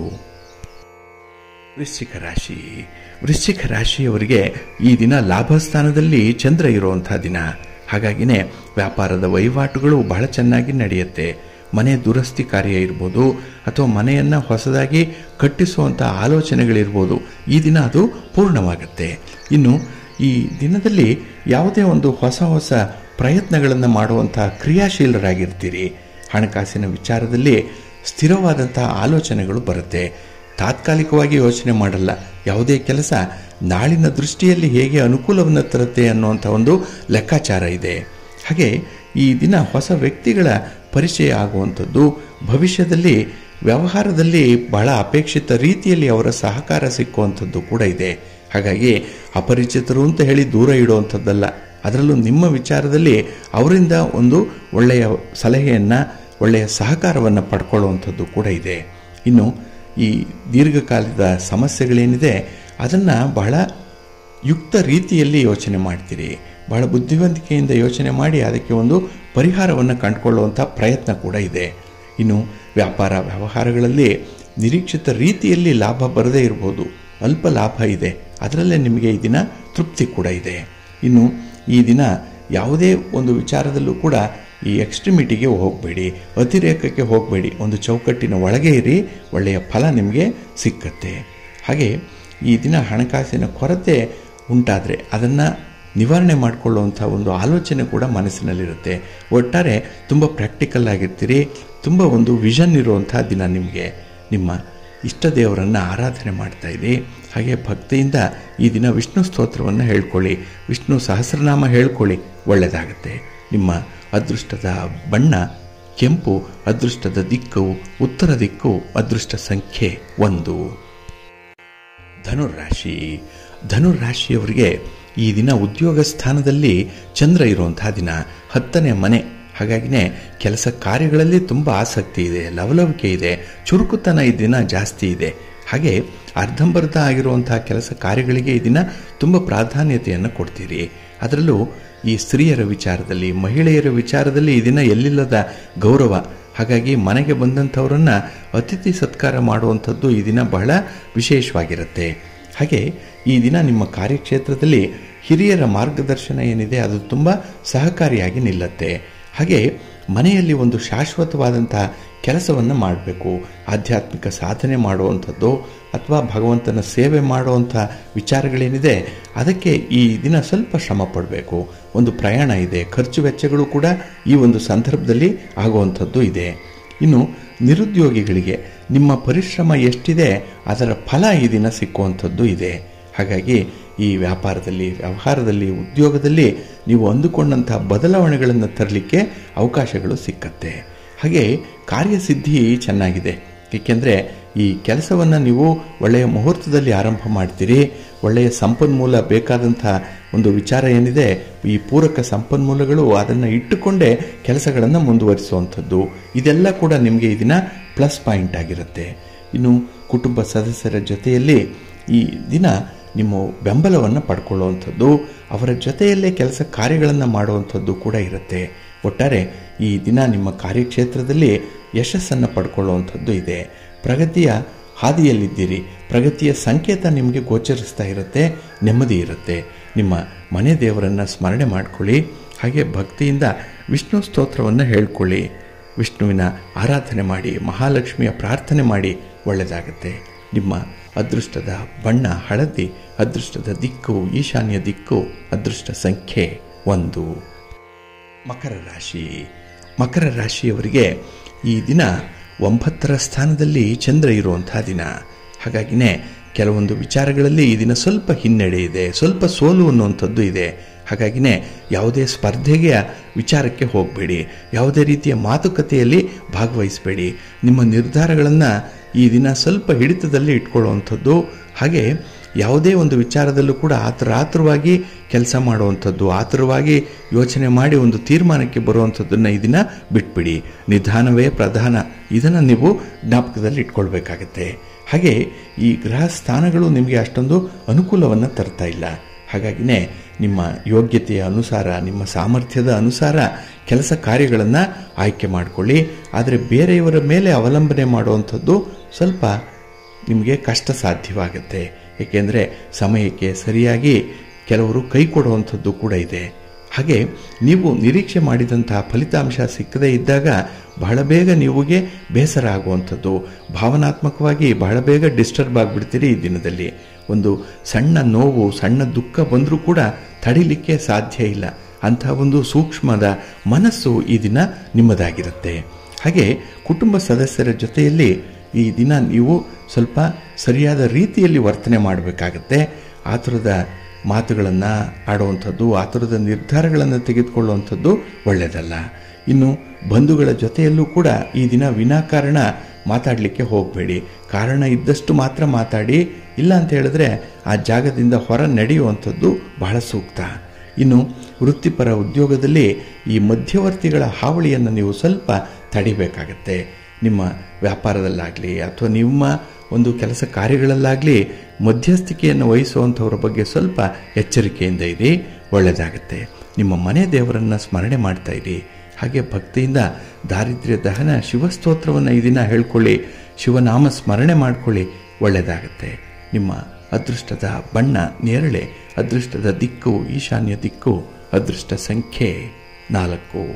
ವೃಶ್ಚಿಕ ರಾಶಿ. ವೃಶ್ಚಿಕ ರಾಶಿಯವರಿಗೆ ಈ ದಿನ ಲಾಭಸ್ಥಾನದಲ್ಲಿ ಚಂದ್ರ ಇರುವಂಥ ದಿನ. ಹಾಗಾಗಿನೇ ವ್ಯಾಪಾರದ ವಹಿವಾಟುಗಳು ಬಹಳ ಚೆನ್ನಾಗಿ ನಡೆಯುತ್ತೆ. ಮನೆ ದುರಸ್ತಿ ಕಾರ್ಯ ಇರ್ಬೋದು ಅಥವಾ ಮನೆಯನ್ನು ಹೊಸದಾಗಿ ಕಟ್ಟಿಸುವಂಥ ಆಲೋಚನೆಗಳಿರ್ಬೋದು, ಈ ದಿನ ಅದು ಪೂರ್ಣವಾಗುತ್ತೆ. ಇನ್ನು ಈ ದಿನದಲ್ಲಿ ಯಾವುದೇ ಒಂದು ಹೊಸ ಹೊಸ ಪ್ರಯತ್ನಗಳನ್ನು ಮಾಡುವಂಥ ಕ್ರಿಯಾಶೀಲರಾಗಿರ್ತೀರಿ. ಹಣಕಾಸಿನ ವಿಚಾರದಲ್ಲಿ ಸ್ಥಿರವಾದಂಥ ಆಲೋಚನೆಗಳು ಬರುತ್ತೆ. ತಾತ್ಕಾಲಿಕವಾಗಿ ಯೋಚನೆ ಮಾಡಲ್ಲ. ಯಾವುದೇ ಕೆಲಸ ನಾಳಿನ ದೃಷ್ಟಿಯಲ್ಲಿ ಹೇಗೆ ಅನುಕೂಲವನ್ನು ತರುತ್ತೆ ಅನ್ನುವಂಥ ಒಂದು ಲೆಕ್ಕಾಚಾರ ಇದೆ. ಹಾಗೆ ಈ ದಿನ ಹೊಸ ವ್ಯಕ್ತಿಗಳ ಪರಿಚಯ ಆಗುವಂಥದ್ದು, ಭವಿಷ್ಯದಲ್ಲಿ ವ್ಯವಹಾರದಲ್ಲಿ ಬಹಳ ಅಪೇಕ್ಷಿತ ರೀತಿಯಲ್ಲಿ ಅವರ ಸಹಕಾರ ಸಿಕ್ಕುವಂಥದ್ದು ಕೂಡ ಇದೆ. ಹಾಗಾಗಿ ಅಪರಿಚಿತರು ಅಂತ ಹೇಳಿ ದೂರ ಇಡುವಂಥದ್ದಲ್ಲ, ಅದರಲ್ಲೂ ನಿಮ್ಮ ವಿಚಾರದಲ್ಲಿ ಅವರಿಂದ ಒಂದು ಒಳ್ಳೆಯ ಸಲಹೆಯನ್ನು, ಒಳ್ಳೆಯ ಸಹಕಾರವನ್ನು ಪಡ್ಕೊಳ್ಳುವಂಥದ್ದು ಕೂಡ ಇದೆ. ಇನ್ನು ಈ ದೀರ್ಘಕಾಲದ ಸಮಸ್ಯೆಗಳೇನಿದೆ ಅದನ್ನು ಬಹಳ ಯುಕ್ತ ರೀತಿಯಲ್ಲಿ ಯೋಚನೆ ಮಾಡ್ತೀರಿ. ಬಹಳ ಬುದ್ಧಿವಂತಿಕೆಯಿಂದ ಯೋಚನೆ ಮಾಡಿ ಅದಕ್ಕೆ ಒಂದು ಪರಿಹಾರವನ್ನು ಕಂಡುಕೊಳ್ಳುವಂಥ ಪ್ರಯತ್ನ ಕೂಡ ಇದೆ. ಇನ್ನು ವ್ಯಾಪಾರ ವ್ಯವಹಾರಗಳಲ್ಲಿ ನಿರೀಕ್ಷಿತ ರೀತಿಯಲ್ಲಿ ಲಾಭ ಬರದೇ ಇರ್ಬೋದು, ಅಲ್ಪ ಲಾಭ ಇದೆ, ಅದರಲ್ಲೇ ನಿಮಗೆ ಈ ದಿನ ತೃಪ್ತಿ ಕೂಡ ಇದೆ. ಇನ್ನು ಈ ದಿನ ಯಾವುದೇ ಒಂದು ವಿಚಾರದಲ್ಲೂ ಕೂಡ ಈ ಎಕ್ಸ್ಟ್ರಿಮಿಟಿಗೆ ಹೋಗಬೇಡಿ, ಅತಿರೇಕಕ್ಕೆ ಹೋಗಬೇಡಿ. ಒಂದು ಚೌಕಟ್ಟಿನ ಒಳಗೆ ಇರಿ, ಒಳ್ಳೆಯ ಫಲ ನಿಮಗೆ ಸಿಕ್ಕತ್ತೆ. ಹಾಗೆ ಈ ದಿನ ಹಣಕಾಸಿನ ಕೊರತೆ ಉಂಟಾದರೆ ಅದನ್ನು ನಿವಾರಣೆ ಮಾಡಿಕೊಳ್ಳುವಂಥ ಒಂದು ಆಲೋಚನೆ ಕೂಡ ಮನಸ್ಸಿನಲ್ಲಿರುತ್ತೆ. ಒಟ್ಟಾರೆ ತುಂಬ ಪ್ರಾಕ್ಟಿಕಲ್ ಆಗಿರ್ತೀರಿ, ತುಂಬ ಒಂದು ವಿಷನ್ ಇರುವಂಥ ದಿನ ನಿಮಗೆ. ನಿಮ್ಮ ಇಷ್ಟ ದೇವರನ್ನು ಆರಾಧನೆ ಮಾಡ್ತಾ ಇರಿ. ಹಾಗೆ ಭಕ್ತಿಯಿಂದ ಈ ದಿನ ವಿಷ್ಣು ಸ್ತೋತ್ರವನ್ನು ಹೇಳ್ಕೊಳ್ಳಿ, ವಿಷ್ಣು ಸಹಸ್ರನಾಮ ಹೇಳ್ಕೊಳ್ಳಿ, ಒಳ್ಳೆಯದಾಗತ್ತೆ. ನಿಮ್ಮ ಅದೃಷ್ಟದ ಬಣ್ಣ ಕೆಂಪು, ಅದೃಷ್ಟದ ದಿಕ್ಕು ಉತ್ತರ ದಿಕ್ಕು, ಅದೃಷ್ಟ ಸಂಖ್ಯೆ 1. ಧನುರಾಶಿ. ಧನುರಾಶಿಯವರಿಗೆ ಈ ದಿನ ಉದ್ಯೋಗ ಸ್ಥಾನದಲ್ಲಿ ಚಂದ್ರ ಇರುವಂತಹ ದಿನ, 10ನೇ ಮನೆ. ಹಾಗಾಗಿನೇ ಕೆಲಸ ಕಾರ್ಯಗಳಲ್ಲಿ ತುಂಬ ಆಸಕ್ತಿ ಇದೆ, ಲವಲವಿಕೆ ಇದೆ, ಚುರುಕುತನ ಈ ದಿನ ಜಾಸ್ತಿ ಇದೆ. ಹಾಗೆ ಅರ್ಧಂಬರ್ಧ ಆಗಿರುವಂತಹ ಕೆಲಸ ಕಾರ್ಯಗಳಿಗೆ ಈ ದಿನ ತುಂಬ ಪ್ರಾಧಾನ್ಯತೆಯನ್ನು ಕೊಡ್ತೀರಿ. ಅದರಲ್ಲೂ ಈ ಸ್ತ್ರೀಯರ ವಿಚಾರದಲ್ಲಿ, ಮಹಿಳೆಯರ ವಿಚಾರದಲ್ಲಿ ಈ ದಿನ ಎಲ್ಲಿಲ್ಲದ ಗೌರವ. ಹಾಗಾಗಿ ಮನೆಗೆ ಬಂದಂಥವರನ್ನು ಅತಿಥಿ ಸತ್ಕಾರ ಮಾಡುವಂಥದ್ದು ಈ ದಿನ ಬಹಳ ವಿಶೇಷವಾಗಿರುತ್ತೆ. ಹಾಗೆ ಈ ದಿನ ನಿಮ್ಮ ಕಾರ್ಯಕ್ಷೇತ್ರದಲ್ಲಿ ಹಿರಿಯರ ಮಾರ್ಗದರ್ಶನ ಏನಿದೆ ಅದು ತುಂಬ ಸಹಕಾರಿಯಾಗಿ ನಿಲ್ಲುತ್ತೆ. ಹಾಗೆ ಮನೆಯಲ್ಲಿ ಒಂದು ಶಾಶ್ವತವಾದಂತಹ ಕೆಲಸವನ್ನು ಮಾಡಬೇಕು, ಆಧ್ಯಾತ್ಮಿಕ ಸಾಧನೆ ಮಾಡುವಂಥದ್ದು ಅಥವಾ ಭಗವಂತನ ಸೇವೆ ಮಾಡುವಂಥ ವಿಚಾರಗಳೇನಿದೆ ಅದಕ್ಕೆ ಈ ದಿನ ಸ್ವಲ್ಪ ಶ್ರಮ ಪಡಬೇಕು. ಒಂದು ಪ್ರಯಾಣ ಇದೆ, ಖರ್ಚು ವೆಚ್ಚಗಳು ಕೂಡ ಈ ಒಂದು ಸಂದರ್ಭದಲ್ಲಿ ಆಗುವಂಥದ್ದು ಇದೆ. ಇನ್ನು ನಿರುದ್ಯೋಗಿಗಳಿಗೆ ನಿಮ್ಮ ಪರಿಶ್ರಮ ಎಷ್ಟಿದೆ ಅದರ ಫಲ ಈ ದಿನ ಸಿಕ್ಕುವಂಥದ್ದು ಇದೆ. ಹಾಗಾಗಿ ಈ ವ್ಯಾಪಾರದಲ್ಲಿ, ವ್ಯವಹಾರದಲ್ಲಿ, ಉದ್ಯೋಗದಲ್ಲಿ ನೀವು ಅಂದುಕೊಂಡಂತಹ ಬದಲಾವಣೆಗಳನ್ನು ತರಲಿಕ್ಕೆ ಅವಕಾಶಗಳು ಸಿಕ್ಕತ್ತೆ. ಹಾಗೆ ಕಾರ್ಯಸಿದ್ಧಿ ಚೆನ್ನಾಗಿದೆ, ಏಕೆಂದರೆ ಈ ಕೆಲಸವನ್ನು ನೀವು ಒಳ್ಳೆಯ ಮುಹೂರ್ತದಲ್ಲಿ ಆರಂಭ ಮಾಡ್ತೀರಿ. ಒಳ್ಳೆಯ ಸಂಪನ್ಮೂಲ ಬೇಕಾದಂಥ ಒಂದು ವಿಚಾರ ಏನಿದೆ, ಈ ಪೂರಕ ಸಂಪನ್ಮೂಲಗಳು ಅದನ್ನು ಇಟ್ಟುಕೊಂಡೇ ಕೆಲಸಗಳನ್ನು ಮುಂದುವರಿಸುವಂಥದ್ದು, ಇದೆಲ್ಲ ಕೂಡ ನಿಮಗೆ ಈ ದಿನ ಪ್ಲಸ್ ಪಾಯಿಂಟ್ ಆಗಿರುತ್ತೆ. ಇನ್ನು ಕುಟುಂಬ ಸದಸ್ಯರ ಜೊತೆಯಲ್ಲಿ ಈ ದಿನ ನಿಮ್ಮ ಬೆಂಬಲವನ್ನು ಪಡ್ಕೊಳ್ಳುವಂಥದ್ದು, ಅವರ ಜೊತೆಯಲ್ಲೇ ಕೆಲಸ ಕಾರ್ಯಗಳನ್ನು ಮಾಡುವಂಥದ್ದು ಕೂಡ ಇರುತ್ತೆ. ಒಟ್ಟಾರೆ ಈ ದಿನ ನಿಮ್ಮ ಕಾರ್ಯಕ್ಷೇತ್ರದಲ್ಲಿ ಯಶಸ್ಸನ್ನು ಪಡ್ಕೊಳ್ಳುವಂಥದ್ದು ಇದೆ. ಪ್ರಗತಿಯ ಹಾದಿಯಲ್ಲಿದ್ದೀರಿ, ಪ್ರಗತಿಯ ಸಂಕೇತ ನಿಮಗೆ ಗೋಚರಿಸ್ತಾ ಇರುತ್ತೆ, ನೆಮ್ಮದಿ ಇರುತ್ತೆ. ನಿಮ್ಮ ಮನೆ ದೇವರನ್ನು ಸ್ಮರಣೆ ಮಾಡಿಕೊಳ್ಳಿ. ಹಾಗೆ ಭಕ್ತಿಯಿಂದ ವಿಷ್ಣು ಸ್ತೋತ್ರವನ್ನು ಹೇಳ್ಕೊಳ್ಳಿ, ವಿಷ್ಣುವಿನ ಆರಾಧನೆ ಮಾಡಿ, ಮಹಾಲಕ್ಷ್ಮಿಯ ಪ್ರಾರ್ಥನೆ ಮಾಡಿ, ಒಳ್ಳೆಯದಾಗುತ್ತೆ. ನಿಮ್ಮ ಅದೃಷ್ಟದ ಬಣ್ಣ ಹಳದಿ, ಅದೃಷ್ಟದ ದಿಕ್ಕು ಈಶಾನ್ಯ ದಿಕ್ಕು, ಅದೃಷ್ಟ ಸಂಖ್ಯೆ 1. ಮಕರ ರಾಶಿ. ಮಕರ ರಾಶಿಯವರಿಗೆ ಈ ದಿನ 9ರ ಸ್ಥಾನದಲ್ಲಿ ಚಂದ್ರ ಇರುವಂತಹ ದಿನ. ಹಾಗಾಗಿನೇ ಕೆಲವೊಂದು ವಿಚಾರಗಳಲ್ಲಿ ಈ ದಿನ ಸ್ವಲ್ಪ ಹಿನ್ನಡೆ ಇದೆ, ಸ್ವಲ್ಪ ಸೋಲು ಅನ್ನುವಂಥದ್ದು ಇದೆ. ಹಾಗಾಗಿನೇ ಯಾವುದೇ ಸ್ಪರ್ಧೆಗೆ ವಿಚಾರಕ್ಕೆ ಹೋಗಬೇಡಿ, ಯಾವುದೇ ರೀತಿಯ ಮಾತುಕತೆಯಲ್ಲಿ ಭಾಗವಹಿಸಬೇಡಿ. ನಿಮ್ಮ ನಿರ್ಧಾರಗಳನ್ನು ಈ ದಿನ ಸ್ವಲ್ಪ ಹಿಡಿತದಲ್ಲಿ ಇಟ್ಕೊಳ್ಳುವಂಥದ್ದು. ಹಾಗೆ ಯಾವುದೇ ಒಂದು ವಿಚಾರದಲ್ಲೂ ಕೂಡ ಆತುರವಾಗಿ ಕೆಲಸ ಮಾಡುವಂಥದ್ದು, ಆತುರವಾಗಿ ಯೋಚನೆ ಮಾಡಿ ಒಂದು ತೀರ್ಮಾನಕ್ಕೆ ಬರುವಂಥದ್ದನ್ನು ಈ ದಿನ ಬಿಟ್ಬಿಡಿ. ನಿಧಾನವೇ ಪ್ರಧಾನ, ಇದನ್ನು ನೀವು ಜ್ಞಾಪಕದಲ್ಲಿ ಇಟ್ಕೊಳ್ಬೇಕಾಗತ್ತೆ. ಹಾಗೆ ಈ ಗ್ರಹ ಸ್ಥಾನಗಳು ನಿಮಗೆ ಅಷ್ಟೊಂದು ಅನುಕೂಲವನ್ನು ತರ್ತಾ ಇಲ್ಲ. ಹಾಗಾಗಿನೇ ನಿಮ್ಮ ಯೋಗ್ಯತೆಯ ಅನುಸಾರ, ನಿಮ್ಮ ಸಾಮರ್ಥ್ಯದ ಅನುಸಾರ ಕೆಲಸ ಕಾರ್ಯಗಳನ್ನು ಆಯ್ಕೆ ಮಾಡಿಕೊಳ್ಳಿ. ಆದರೆ ಬೇರೆಯವರ ಮೇಲೆ ಅವಲಂಬನೆ ಮಾಡುವಂಥದ್ದು ಸ್ವಲ್ಪ ನಿಮಗೆ ಕಷ್ಟ ಸಾಧ್ಯವಾಗುತ್ತೆ. ಏಕೆಂದರೆ ಸಮಯಕ್ಕೆ ಸರಿಯಾಗಿ ಕೆಲವರು ಕೈ ಕೊಡುವಂಥದ್ದು ಕೂಡ ಇದೆ. ಹಾಗೆ ನೀವು ನಿರೀಕ್ಷೆ ಮಾಡಿದಂತಹ ಫಲಿತಾಂಶ ಸಿಕ್ಕದೇ ಇದ್ದಾಗ ಬಹಳ ಬೇಗ ನೀವುಗೆ ಬೇಸರ ಆಗುವಂಥದ್ದು, ಭಾವನಾತ್ಮಕವಾಗಿ ಬಹಳ ಬೇಗ ಡಿಸ್ಟರ್ಬ್ ಆಗಿಬಿಡ್ತೀರಿ. ಈ ದಿನದಲ್ಲಿ ಒಂದು ಸಣ್ಣ ನೋವು, ಸಣ್ಣ ದುಃಖ ಬಂದರೂ ಕೂಡ ತಡಿಲಿಕ್ಕೆ ಸಾಧ್ಯ ಇಲ್ಲ. ಅಂತಹ ಒಂದು ಸೂಕ್ಷ್ಮದ ಮನಸ್ಸು ಈ ದಿನ ನಿಮ್ಮದಾಗಿರುತ್ತೆ. ಹಾಗೆ ಕುಟುಂಬ ಸದಸ್ಯರ ಜೊತೆಯಲ್ಲಿ ಈ ದಿನ ನೀವು ಸ್ವಲ್ಪ ಸರಿಯಾದ ರೀತಿಯಲ್ಲಿ ವರ್ತನೆ ಮಾಡಬೇಕಾಗತ್ತೆ. ಆತುರದ ಮಾತುಗಳನ್ನು ಆಡುವಂಥದ್ದು, ಆತುರದ ನಿರ್ಧಾರಗಳನ್ನು ತೆಗೆದುಕೊಳ್ಳುವಂಥದ್ದು ಒಳ್ಳೆಯದಲ್ಲ. ಇನ್ನು ಬಂಧುಗಳ ಜೊತೆಯಲ್ಲೂ ಕೂಡ ಈ ದಿನ ವಿನಾಕಾರಣ ಮಾತಾಡಲಿಕ್ಕೆ ಹೋಗಬೇಡಿ. ಕಾರಣ ಇದ್ದಷ್ಟು ಮಾತ್ರ ಮಾತಾಡಿ, ಇಲ್ಲ ಅಂತ ಹೇಳಿದ್ರೆ ಆ ಜಾಗದಿಂದ ಹೊರ ನಡೆಯುವಂಥದ್ದು ಬಹಳ ಸೂಕ್ತ. ಇನ್ನು ವೃತ್ತಿಪರ ಉದ್ಯೋಗದಲ್ಲಿ ಈ ಮಧ್ಯವರ್ತಿಗಳ ಹಾವಳಿಯನ್ನು ನೀವು ಸ್ವಲ್ಪ ತಡಿಬೇಕಾಗತ್ತೆ. ನಿಮ್ಮ ವ್ಯಾಪಾರದಲ್ಲಾಗಲಿ ಅಥವಾ ನಿಮ್ಮ ಒಂದು ಕೆಲಸ ಕಾರ್ಯಗಳಲ್ಲಾಗಲಿ ಮಧ್ಯಸ್ಥಿಕೆಯನ್ನು ವಹಿಸುವಂಥವ್ರ ಬಗ್ಗೆ ಸ್ವಲ್ಪ ಎಚ್ಚರಿಕೆಯಿಂದ ಇರಿ, ಒಳ್ಳೆಯದಾಗುತ್ತೆ. ನಿಮ್ಮ ಮನೆ ದೇವರನ್ನು ಸ್ಮರಣೆ ಮಾಡ್ತಾ ಇರಿ. ಹಾಗೆ ಭಕ್ತಿಯಿಂದ ದಾರಿದ್ರ್ಯ ದಹನ ಶಿವಸ್ತೋತ್ರವನ್ನು ಈ ದಿನ ಹೇಳ್ಕೊಳ್ಳಿ, ಶಿವನಾಮ ಸ್ಮರಣೆ ಮಾಡಿಕೊಳ್ಳಿ, ಒಳ್ಳೆಯದಾಗುತ್ತೆ. ನಿಮ್ಮ ಅದೃಷ್ಟದ ಬಣ್ಣ ನೇರಳೆ, ಅದೃಷ್ಟದ ದಿಕ್ಕು ಈಶಾನ್ಯ ದಿಕ್ಕು, ಅದೃಷ್ಟ ಸಂಖ್ಯೆ 4.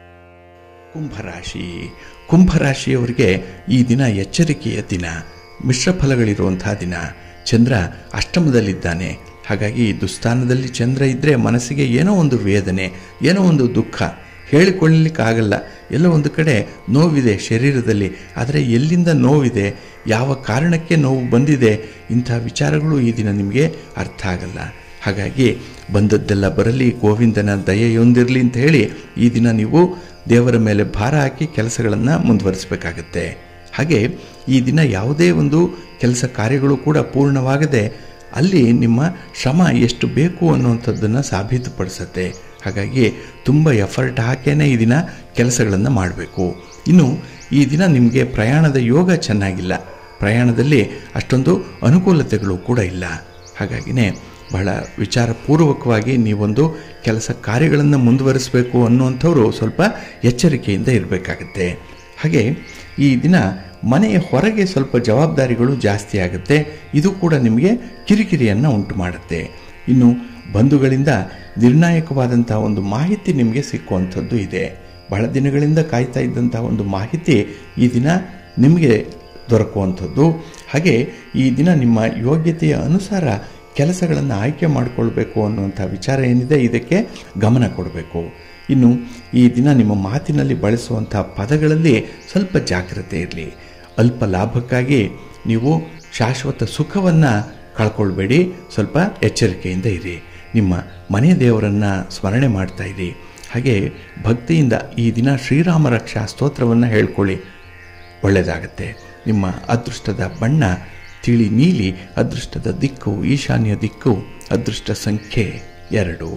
ಕುಂಭರಾಶಿ. ಕುಂಭರಾಶಿಯವರಿಗೆ ಈ ದಿನ ಎಚ್ಚರಿಕೆಯ ದಿನ, ಮಿಶ್ರ ಫಲಗಳಿರುವಂತಹ ದಿನ. ಚಂದ್ರ ಅಷ್ಟಮದಲ್ಲಿದ್ದಾನೆ. ಹಾಗಾಗಿ ದುಸ್ಥಾನದಲ್ಲಿ ಚಂದ್ರ ಇದ್ದರೆ ಮನಸ್ಸಿಗೆ ಏನೋ ಒಂದು ವೇದನೆ, ಏನೋ ಒಂದು ದುಃಖ, ಹೇಳಿಕೊಳ್ಳಲಿಕ್ಕಾಗಲ್ಲ. ಎಲ್ಲೋ ಒಂದು ಕಡೆ ನೋವಿದೆ ಶರೀರದಲ್ಲಿ, ಆದರೆ ಎಲ್ಲಿಂದ ನೋವಿದೆ, ಯಾವ ಕಾರಣಕ್ಕೆ ನೋವು ಬಂದಿದೆ, ಇಂಥ ವಿಚಾರಗಳು ಈ ದಿನ ನಿಮಗೆ ಅರ್ಥ ಆಗಲ್ಲ. ಹಾಗಾಗಿ ಬಂದದ್ದೆಲ್ಲ ಬರಲಿ, ಗೋವಿಂದನ ದಯೆಯೊಂದಿರಲಿ ಅಂತ ಹೇಳಿ ಈ ದಿನ ನೀವು ದೇವರ ಮೇಲೆ ಭಾರ ಹಾಕಿ ಕೆಲಸಗಳನ್ನು ಮುಂದುವರಿಸಬೇಕಾಗತ್ತೆ. ಹಾಗೆ ಈ ದಿನ ಯಾವುದೇ ಒಂದು ಕೆಲಸ ಕಾರ್ಯಗಳು ಕೂಡ ಪೂರ್ಣವಾಗದೆ ಅಲ್ಲಿ ನಿಮ್ಮ ಶ್ರಮ ಎಷ್ಟು ಬೇಕು ಅನ್ನುವಂಥದ್ದನ್ನು ಸಾಬೀತುಪಡಿಸುತ್ತೆ. ಹಾಗಾಗಿ ತುಂಬ ಎಫರ್ಟ್ ಹಾಕೇನೆ ಈ ದಿನ ಕೆಲಸಗಳನ್ನು ಮಾಡಬೇಕು. ಇನ್ನು ಈ ದಿನ ನಿಮಗೆ ಪ್ರಯಾಣದ ಯೋಗ ಚೆನ್ನಾಗಿಲ್ಲ, ಪ್ರಯಾಣದಲ್ಲಿ ಅಷ್ಟೊಂದು ಅನುಕೂಲತೆಗಳು ಕೂಡ ಇಲ್ಲ. ಹಾಗಾಗಿನೇ ಬಹಳ ವಿಚಾರಪೂರ್ವಕವಾಗಿ ನೀವೊಂದು ಕೆಲಸ ಕಾರ್ಯಗಳನ್ನು ಮುಂದುವರಿಸಬೇಕು ಅನ್ನುವಂಥವ್ರು ಸ್ವಲ್ಪ ಎಚ್ಚರಿಕೆಯಿಂದ ಇರಬೇಕಾಗತ್ತೆ. ಹಾಗೆ ಈ ದಿನ ಮನೆಯ ಹೊರಗೆ ಸ್ವಲ್ಪ ಜವಾಬ್ದಾರಿಗಳು ಜಾಸ್ತಿ ಆಗುತ್ತೆ, ಇದು ಕೂಡ ನಿಮಗೆ ಕಿರಿಕಿರಿಯನ್ನು ಉಂಟು ಮಾಡುತ್ತೆ. ಇನ್ನು ಬಂಧುಗಳಿಂದ ನಿರ್ಣಾಯಕವಾದಂಥ ಒಂದು ಮಾಹಿತಿ ನಿಮಗೆ ಸಿಕ್ಕುವಂಥದ್ದು ಇದೆ. ಬಹಳ ದಿನಗಳಿಂದ ಕಾಯ್ತಾ ಇದ್ದಂಥ ಒಂದು ಮಾಹಿತಿ ಈ ದಿನ ನಿಮಗೆ ದೊರಕುವಂಥದ್ದು. ಹಾಗೆ ಈ ದಿನ ನಿಮ್ಮ ಯೋಗ್ಯತೆಯ ಅನುಸಾರ ಕೆಲಸಗಳನ್ನು ಆಯ್ಕೆ ಮಾಡಿಕೊಳ್ಬೇಕು ಅನ್ನುವಂಥ ವಿಚಾರ ಏನಿದೆ, ಇದಕ್ಕೆ ಗಮನ ಕೊಡಬೇಕು. ಇನ್ನು ಈ ದಿನ ನಿಮ್ಮ ಮಾತಿನಲ್ಲಿ ಬಳಸುವಂಥ ಪದಗಳಲ್ಲಿ ಸ್ವಲ್ಪ ಜಾಗ್ರತೆ ಇರಲಿ. ಅಲ್ಪ ಲಾಭಕ್ಕಾಗಿ ನೀವು ಶಾಶ್ವತ ಸುಖವನ್ನು ಕಳ್ಕೊಳ್ಬೇಡಿ, ಸ್ವಲ್ಪ ಎಚ್ಚರಿಕೆಯಿಂದ ಇರಿ. ನಿಮ್ಮ ಮನೆ ದೇವರನ್ನು ಸ್ಮರಣೆ ಮಾಡ್ತಾ ಇರಿ. ಹಾಗೆ ಭಕ್ತಿಯಿಂದ ಈ ದಿನ ಶ್ರೀರಾಮ ರಕ್ಷಾ ಸ್ತೋತ್ರವನ್ನು ಹೇಳ್ಕೊಳ್ಳಿ, ಒಳ್ಳೆಯದಾಗತ್ತೆ. ನಿಮ್ಮ ಅದೃಷ್ಟದ ಬಣ್ಣ ತಿಳಿ ನೀಲಿ, ಅದೃಷ್ಟದ ದಿಕ್ಕು ಈಶಾನ್ಯ ದಿಕ್ಕು, ಅದೃಷ್ಟ ಸಂಖ್ಯೆ 2.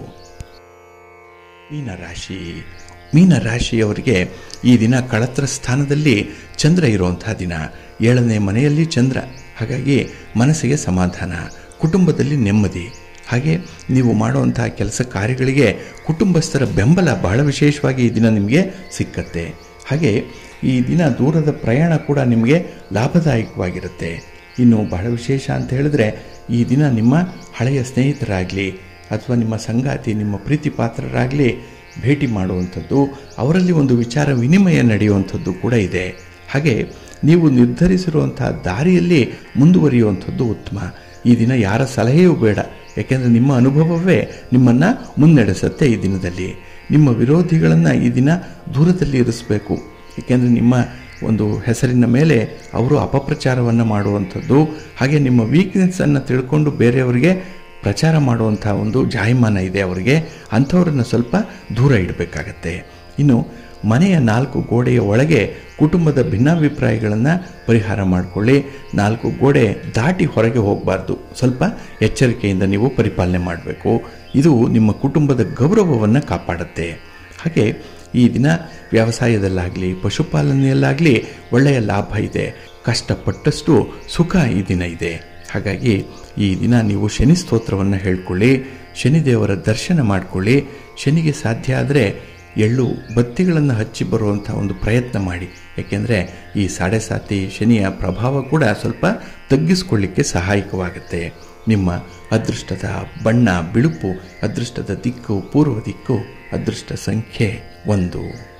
ಮೀನರಾಶಿ. ಮೀನರಾಶಿಯವರಿಗೆ ಈ ದಿನ ಕಳತ್ರ ಸ್ಥಾನದಲ್ಲಿ ಚಂದ್ರ ಇರುವಂತಹ ದಿನ, 7ನೇ ಮನೆಯಲ್ಲಿ ಚಂದ್ರ. ಹಾಗಾಗಿ ಮನಸ್ಸಿಗೆ ಸಮಾಧಾನ, ಕುಟುಂಬದಲ್ಲಿ ನೆಮ್ಮದಿ. ಹಾಗೆ ನೀವು ಮಾಡುವಂತಹ ಕೆಲಸ ಕಾರ್ಯಗಳಿಗೆ ಕುಟುಂಬಸ್ಥರ ಬೆಂಬಲ ಬಹಳ ವಿಶೇಷವಾಗಿ ಈ ದಿನ ನಿಮಗೆ ಸಿಕ್ಕತ್ತೆ. ಹಾಗೆ ಈ ದಿನ ದೂರದ ಪ್ರಯಾಣ ಕೂಡ ನಿಮಗೆ ಲಾಭದಾಯಕವಾಗಿರುತ್ತೆ. ಇನ್ನು ಬಹಳ ವಿಶೇಷ ಅಂತ ಹೇಳಿದ್ರೆ ಈ ದಿನ ನಿಮ್ಮ ಹಳೆಯ ಸ್ನೇಹಿತರಾಗಲಿ ಅಥವಾ ನಿಮ್ಮ ಸಂಗಾತಿ, ನಿಮ್ಮ ಪ್ರೀತಿ ಪಾತ್ರರಾಗಲಿ ಭೇಟಿ ಮಾಡುವಂಥದ್ದು, ಅವರಲ್ಲಿ ಒಂದು ವಿಚಾರ ವಿನಿಮಯ ನಡೆಯುವಂಥದ್ದು ಕೂಡ ಇದೆ. ಹಾಗೆ ನೀವು ನಿರ್ಧರಿಸಿರುವಂಥ ದಾರಿಯಲ್ಲಿ ಮುಂದುವರಿಯುವಂಥದ್ದು ಉತ್ತಮ. ಈ ದಿನ ಯಾರ ಸಲಹೆಯೂ ಬೇಡ, ಯಾಕೆಂದರೆ ನಿಮ್ಮ ಅನುಭವವೇ ನಿಮ್ಮನ್ನು ಮುನ್ನಡೆಸುತ್ತೆ. ಈ ದಿನದಲ್ಲಿ ನಿಮ್ಮ ವಿರೋಧಿಗಳನ್ನು ಈ ದಿನ ದೂರದಲ್ಲಿ ಇರಿಸಬೇಕು, ಏಕೆಂದರೆ ನಿಮ್ಮ ಒಂದು ಹೆಸರಿನ ಮೇಲೆ ಅವರು ಅಪಪ್ರಚಾರವನ್ನು ಮಾಡುವಂಥದ್ದು, ಹಾಗೆ ನಿಮ್ಮ ವೀಕ್ನೆಸ್ಸನ್ನು ತಿಳ್ಕೊಂಡು ಬೇರೆಯವರಿಗೆ ಪ್ರಚಾರ ಮಾಡುವಂಥ ಒಂದು ಜಾಯಮಾನ ಇದೆ ಅವರಿಗೆ, ಅಂಥವ್ರನ್ನ ಸ್ವಲ್ಪ ದೂರ ಇಡಬೇಕಾಗತ್ತೆ. ಇನ್ನು ಮನೆಯ 4 ಗೋಡೆಯ ಒಳಗೆ ಕುಟುಂಬದ ಭಿನ್ನಾಭಿಪ್ರಾಯಗಳನ್ನು ಪರಿಹಾರ ಮಾಡಿಕೊಳ್ಳಿ. 4 ಗೋಡೆ ದಾಟಿ ಹೊರಗೆ ಹೋಗಬಾರ್ದು, ಸ್ವಲ್ಪ ಎಚ್ಚರಿಕೆಯಿಂದ ನೀವು ಪರಿಪಾಲನೆ ಮಾಡಬೇಕು. ಇದು ನಿಮ್ಮ ಕುಟುಂಬದ ಗೌರವವನ್ನು ಕಾಪಾಡುತ್ತೆ. ಹಾಗೆ ಈ ದಿನ ವ್ಯವಸಾಯದಲ್ಲಾಗಲಿ ಪಶುಪಾಲನೆಯಲ್ಲಾಗಲಿ ಒಳ್ಳೆಯ ಲಾಭ ಇದೆ, ಕಷ್ಟಪಟ್ಟಷ್ಟು ಸುಖ ಈ ದಿನ ಇದೆ. ಹಾಗಾಗಿ ಈ ದಿನ ನೀವು ಶನಿ ಸ್ತೋತ್ರವನ್ನು ಹೇಳ್ಕೊಳ್ಳಿ, ಶನಿದೇವರ ದರ್ಶನ ಮಾಡಿಕೊಳ್ಳಿ. ಶನಿಗೆ ಸಾಧ್ಯ ಆದರೆ ಎಳ್ಳು ಬತ್ತಿಗಳನ್ನು ಹಚ್ಚಿ ಬರುವಂಥ ಒಂದು ಪ್ರಯತ್ನ ಮಾಡಿ, ಏಕೆಂದರೆ ಈ 7.5 ಶನಿಯ ಪ್ರಭಾವ ಕೂಡ ಸ್ವಲ್ಪ ತಗ್ಗಿಸ್ಕೊಳ್ಳಿಕ್ಕೆ ಸಹಾಯಕವಾಗುತ್ತೆ. ನಿಮ್ಮ ಅದೃಷ್ಟದ ಬಣ್ಣ ಬಿಳುಪು, ಅದೃಷ್ಟದ ದಿಕ್ಕು ಪೂರ್ವ ದಿಕ್ಕು, ಅದೃಷ್ಟ ಸಂಖ್ಯೆ 1.